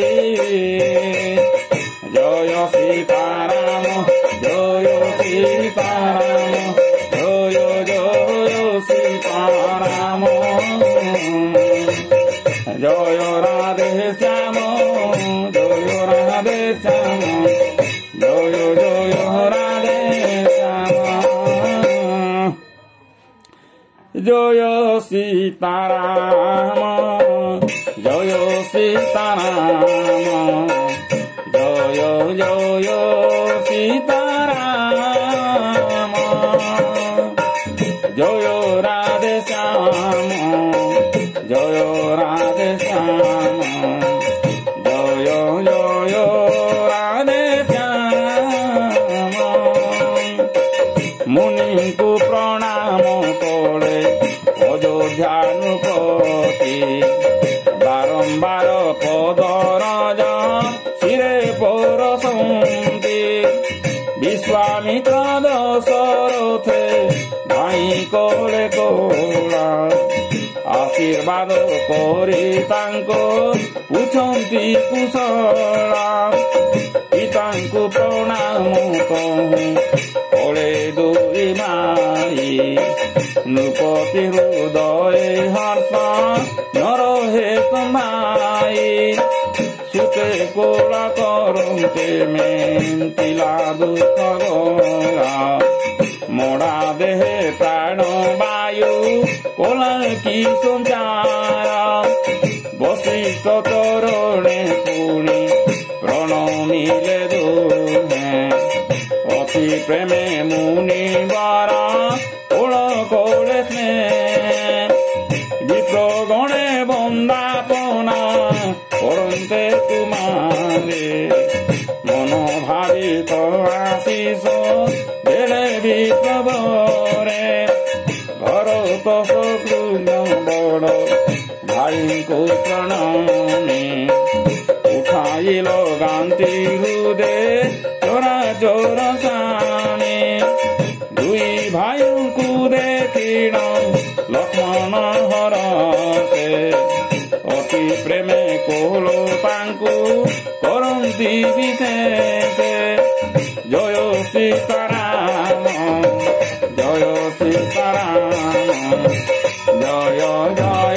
जय सीताराम जय सीताराम जय जय सीताराम जय राधे श्याम जय राधे श्याम जय जय राधे जय सीताराम जय सीताराम जय जय सीताराम जय राधे श्याम जय राधे श्याम जय जय राधे श्याम मुनि को प्रणाम करे अयोध्यानुपति बारंबार पदरज शिरे परसंति विश्वामित्र दशरथे भाई कोले कोला आशीर्वाद करी तांको पुछंती कुशला पितांको प्रणाम कहूँ कोले दुई माई नृपति हृदय हर्ष नरहे समाई सुते कोला करते मेन्तिला दुख गया मोड़ा देहे प्राण वायु कोला की संचार वशिष्ठ चरणे पुनि प्रणमिले दुहे अति प्रेमे मुनि बारा कोला कोले स्नेह विप्र गणे बंदापना करते तुम्हारे मनोभावित आशीष देले विप्लवरे भरत शत्रुघ्न बड़ भाई को प्रणामी उठाई लगांति हृदय चोरा चोर सामी दुई भाई को देखिण लक्ष्मण हर ପ୍ରେମେ କୋହଲୋ ତାଙ୍କୁ କରନ୍ତି ବିଶେଷ ଜୟ ସୀତାରାମ ଜୟ ସୀତାରାମ ଜୟ ଜୟ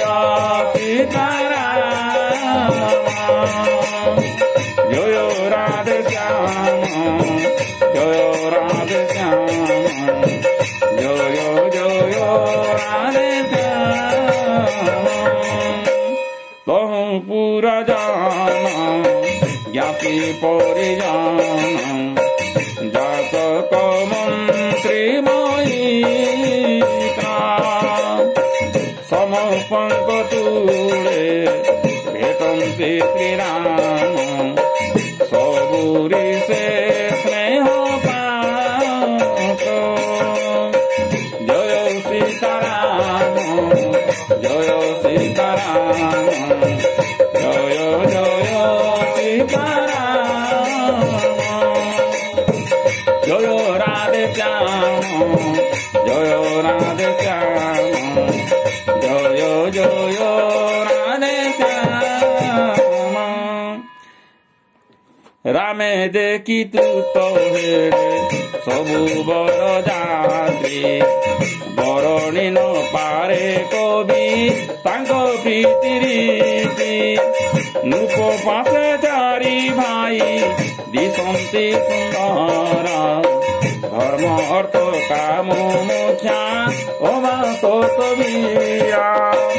ସୀତାରାମ ଜୟ ରାଧେ ଶ୍ୟାମ ଜୟ ରାଧେ ଶ୍ୟାମ ଜୟ ଜୟ ରାଧେ ଶ୍ୟାମ ତହୁଁ ପୁରା ଜାନ ଜ୍ଞାତି ପରିଜାନ ଜାତକ ମନ୍ତ୍ରୀ ମହିତ୍ରା ସମସ୍ତଙ୍କ ତୁଳେ ଭେଟନ୍ତି ଶ୍ରୀରାମ ସବୁରି ସେ ସ୍ନେହ ପାତ୍ର ଜୟ ସୀତାରାମ ଜୟ ସୀତାରାମ ଜୟ ଜୟ ସୀତାରାମ ଜୟ ରାଧେ ଶ୍ୟାମ ଜୟ ରାଧେ ଶ୍ୟାମ ଜୟ ଜୟ ରାଧେ ଶ୍ୟାମ ରାମେ ଦେଖି ତୁତ ହେରେ ସବୁ ବର ଯାତ୍ରୀ ବରଣୀ ନ ପାରେ କବି ତାଙ୍କ ପ୍ରୀତି ରୀତି ନୂପ ପାଶେ ଚାରି ଭାଇ ଦିଶନ୍ତି ସୁନ୍ଦର ଧର୍ମ ଅର୍ଥ କାମ ମୋକ୍ଷା ଅବାସ କବିରା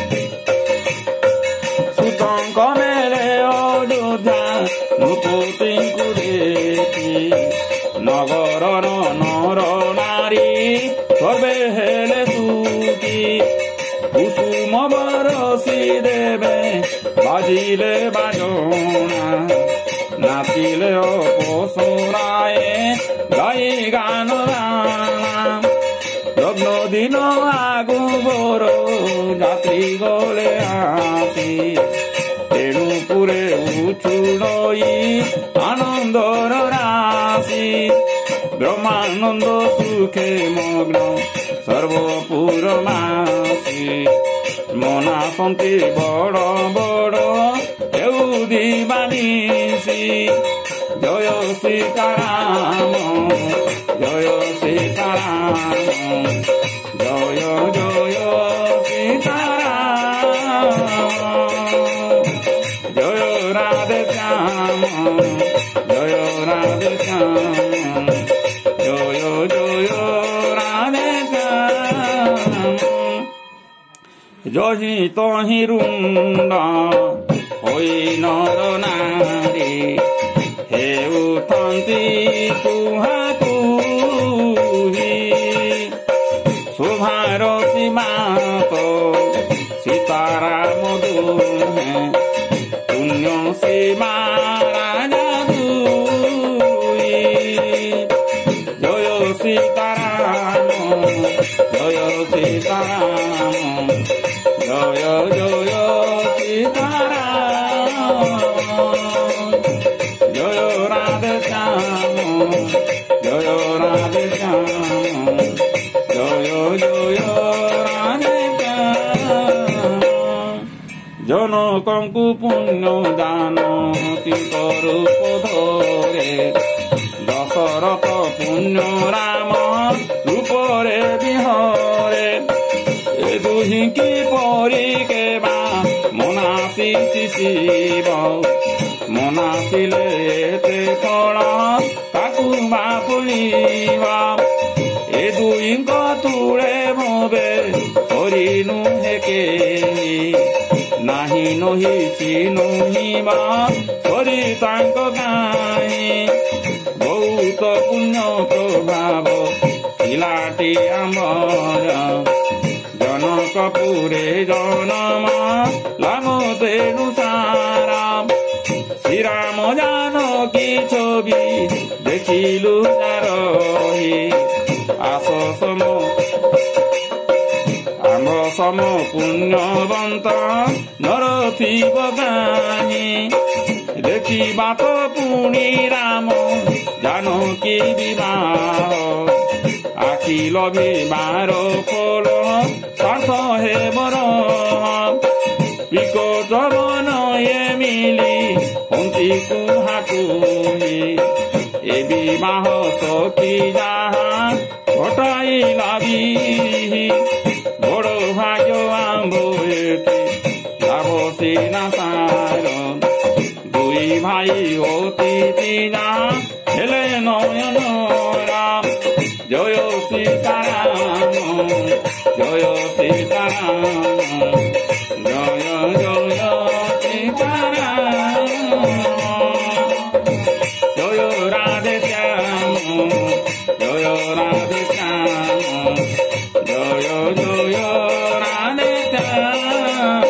ସୁତଙ୍କ ମେଳେ ଅଯୋଧ୍ୟା ନୃପତିଙ୍କୁ ଦେଖି ନଗରର ନର ନାରୀ ସର୍ବେ ହେଲେ ସୁଖୀ କୁସୁମ ବରସି ଦେବେ ବାଜିଲେ ବାଜଣା ନାଚିଲେ ଅପସରାଏ ଗାଇ ଗାନ ରାଣା ଲଗ୍ନ ଦିନ আগু বড় যাত্রী গলে আসি তেণু পুরে উচুড়ই আনন্দর রাশি ব্রহ্মানন্দ সুখে মগ্ন সর্বপুর মাসি মনা সন্তি বড় বড় এউদি বানিসি জয় সীতারাম জয় সীতারাম জয় জয় সীতারাম জয় রাধে শ্যাম জয় রাধে শ্যাম জয় জয় রাধে শ্যাম জহি তহি রুণ্ড হই নর নারী হেউথন্তি কুহাকু শোভার সীমাত সীতারাম দুহে পুণ্য সীমা রাজা দুই জয় সীতারাম জয় সীতারাম জয় জয় সীতারাম জয় রাধে শ্যাম জয় রাধে শ্যাম জয় জয় রাধে শ্যাম জনকଙ୍କୁ পুণ্য দান রূপ ধরে দশরথ পুণ্য রাম রূপরে বিহরে এ দুহি কি পরি কেবা মনাসি শিব মনাসিলে এতে ফল তাকু বা পুলিবা এ দুইଙ୍କ তুଳେ মোবে হরি নুহে কেহি ନାହିଁ ନହିଛି ନୁହିବା ହରି ତାଙ୍କ କାହିଁ ବହୁତ ପୁଣ୍ୟ ପ୍ରଭାବ ପିଲାଟି ଆମର ଜନକପୁରେ ଜନମ ଲାଭ ତେଣୁ ସାରା ଶ୍ରୀରାମ ଜାନକୀ ଛବି ଦେଖିଲୁ ରହି ଆସ ସମ ଆମ ସମ ପୁଣ୍ୟବନ୍ତ ନର ଥିବ କାହିଁ ଦେଖିବା ତ ପୁଣି ରାମ ଜାନକୀ ବିବାହ ଆଖି ଲଭିବାର ଫଳ ସାର୍ଥ ହେବ ବିକଟ ବନ ଉଭୟେ ମିଳି ହୁନ୍ତି କୁହାକୁହି ଏ ବିବାହ ସଖୀ ଯାହା ଘଟାଇଲା ବିହି ବଡ଼ ଭାଗ୍ୟ ଆମ୍ଭ ଏଠି ଲାଭ ସିନା ସାର ଦୁଇ ଭାଇ ଅତିଥି ଯାହା ହେଲେ ନୟନ ରାମ ଜୟ ସୀତାରାମ ଜୟ ସୀତାରାମ ଜୟ ଜୟ ସୀତାରାମ ଜୟ ରାଧେ ଶ୍ୟାମ ଜୟ ରାଧେ ଶ୍ୟାମ ଜୟ ଜୟ ରାଧେ ଶ୍ୟାମ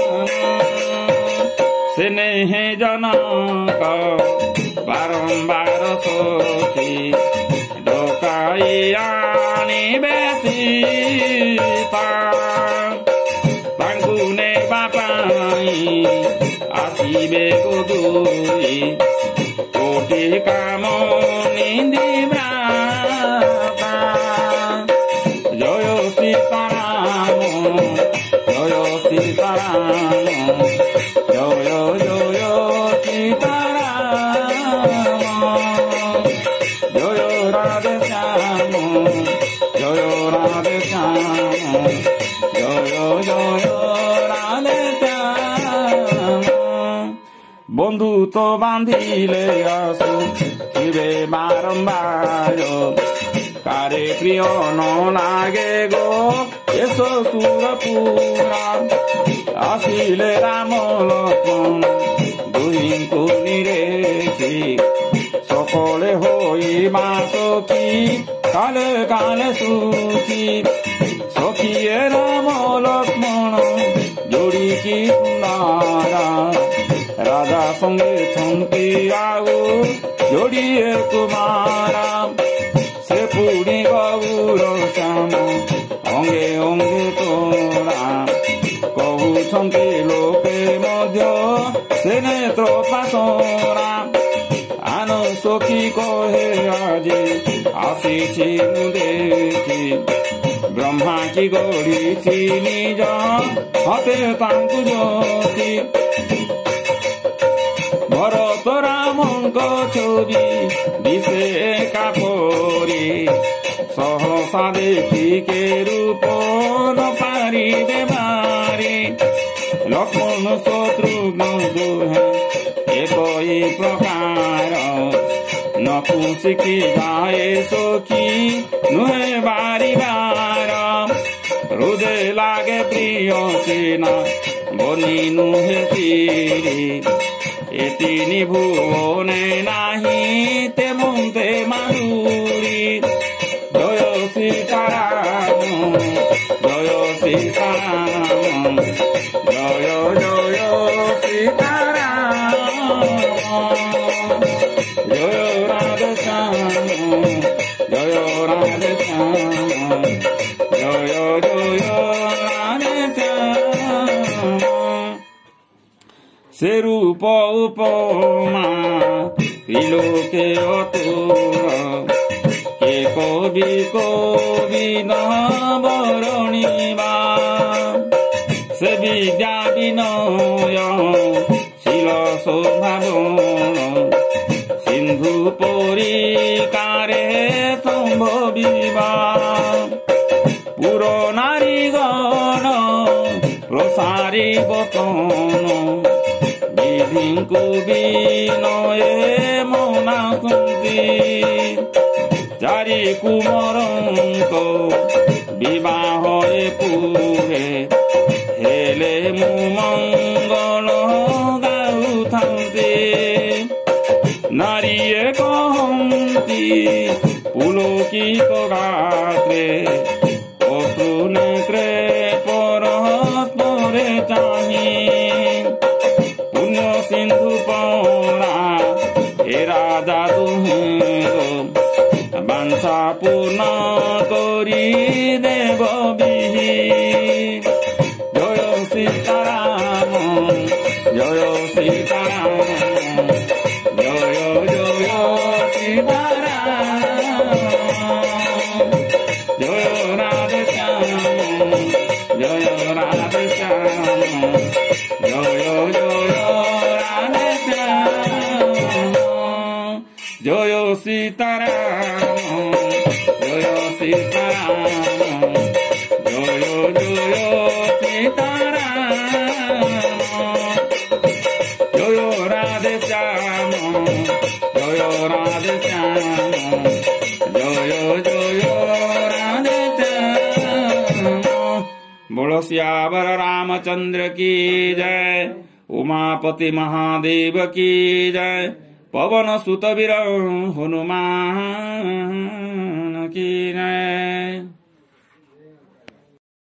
ସ୍ନେହ ଜନକ ବାରମ୍ବାର ସଖୀ ଡକାଇ ଆଣିବେ ସୀତା ତାଙ୍କୁ ନେବା ପାଇଁ ଆସିବେ ଦୁଇ କୋଟି କାମ ନିନ୍ଦିବା ଜୟ ସୀତାରାମ ଜୟ ସୀତାରାମ ଜୟ ଜୟ ସୀତାରାମ ଜୟ ରାଧେ ଶ୍ୟାମ ଜୟ ରାଧେ ଶ୍ୟାମ ଜୟ ଜୟ ରାଧେ ଶ୍ୟାମ বন্ধু তো বাঁধিলে আসু শিবে বারম্বার কারে প্রিয় ন লাগে গো এসো সুরপুরা আসিলে রাম লক্ষ্মণ দুহিଙ୍କୁ নিরেখি সকলে হইবা সখী কালে কালে সুখী সখীয়ে রাম লক্ষ্মণ যোড়িকি সুন্দরা রাধা সঙ্গে ছন্তি আউ যোড়িয়ে কুমারা সে পুরি গৌর শ্যাম অঙ্গে অঙ্গে তোরা কহুছন্তি লোকে মধ্য সে নেত্র পাশরা আন সখী কহে আজি আসিছি মু দেখি ব্রহ্মা কি গড়িছি নিজ হতে তাঙ্কু জ্যোতি ভরত রামଙ୍କ ছবি দিশে কাপড়ি সহসা দেখিকে রূপ ন পারিবে মারি লক্ষ্মণ শত্রুঘ্ন দুহে একই প্রকার নপুংসকি যায় সখী নুহে বারিবার হৃদে লাগে প্রিয় সেনা বনি নুহে চিরি এ তিনি ভুবনে নাহি তেমন্তে মাধুরী জয় সীতারাম জয় সীতারাম জয় জয় সীতারাম জয় রাধে শ্যাম জয় রাধে শ্যাম জয় জয় রাধে শ্যাম সে রূপ উপমা ত্রিলোকে অতুর কে কবি কবি নবরণিবা সে বিদ্যা বিনয় শিল শোভাবন সিন্ধু পরিকারে সম্ভবিবা পুর নারীগণ প্রসারী বতন বিধিଙ୍କୁ বিনয়ে মনা কুন্তি চারি কুমরଙ୍କ বিবাহ পুরে হেলে মু মঙ্গল গাউଥାନ୍ତି নারীয়ে কহନ୍ତି পুলকিত গাত্রে অশ্রু নেত্রে পরস্পরে চাহি পুণ্য সিন্ধু পরা হে রাজা দুহের বাঞ্ছা পূর্ণ করি দেব বিহি জয় সীতারাম জয় সীতারাম জয় জয় সীতারাম জয় রাধে শ্যাম জয় রাধে শ্যাম জয় জয় जय सीताराम जय सीताराम जय जय सीताराम जय राधे श्याम जय राधे श्याम जय जय राधे श्याम। बोलो सियावर रामचंद्र की जय, उमापति महादेव की जय, पवन सुत वीर हनुमान की जय।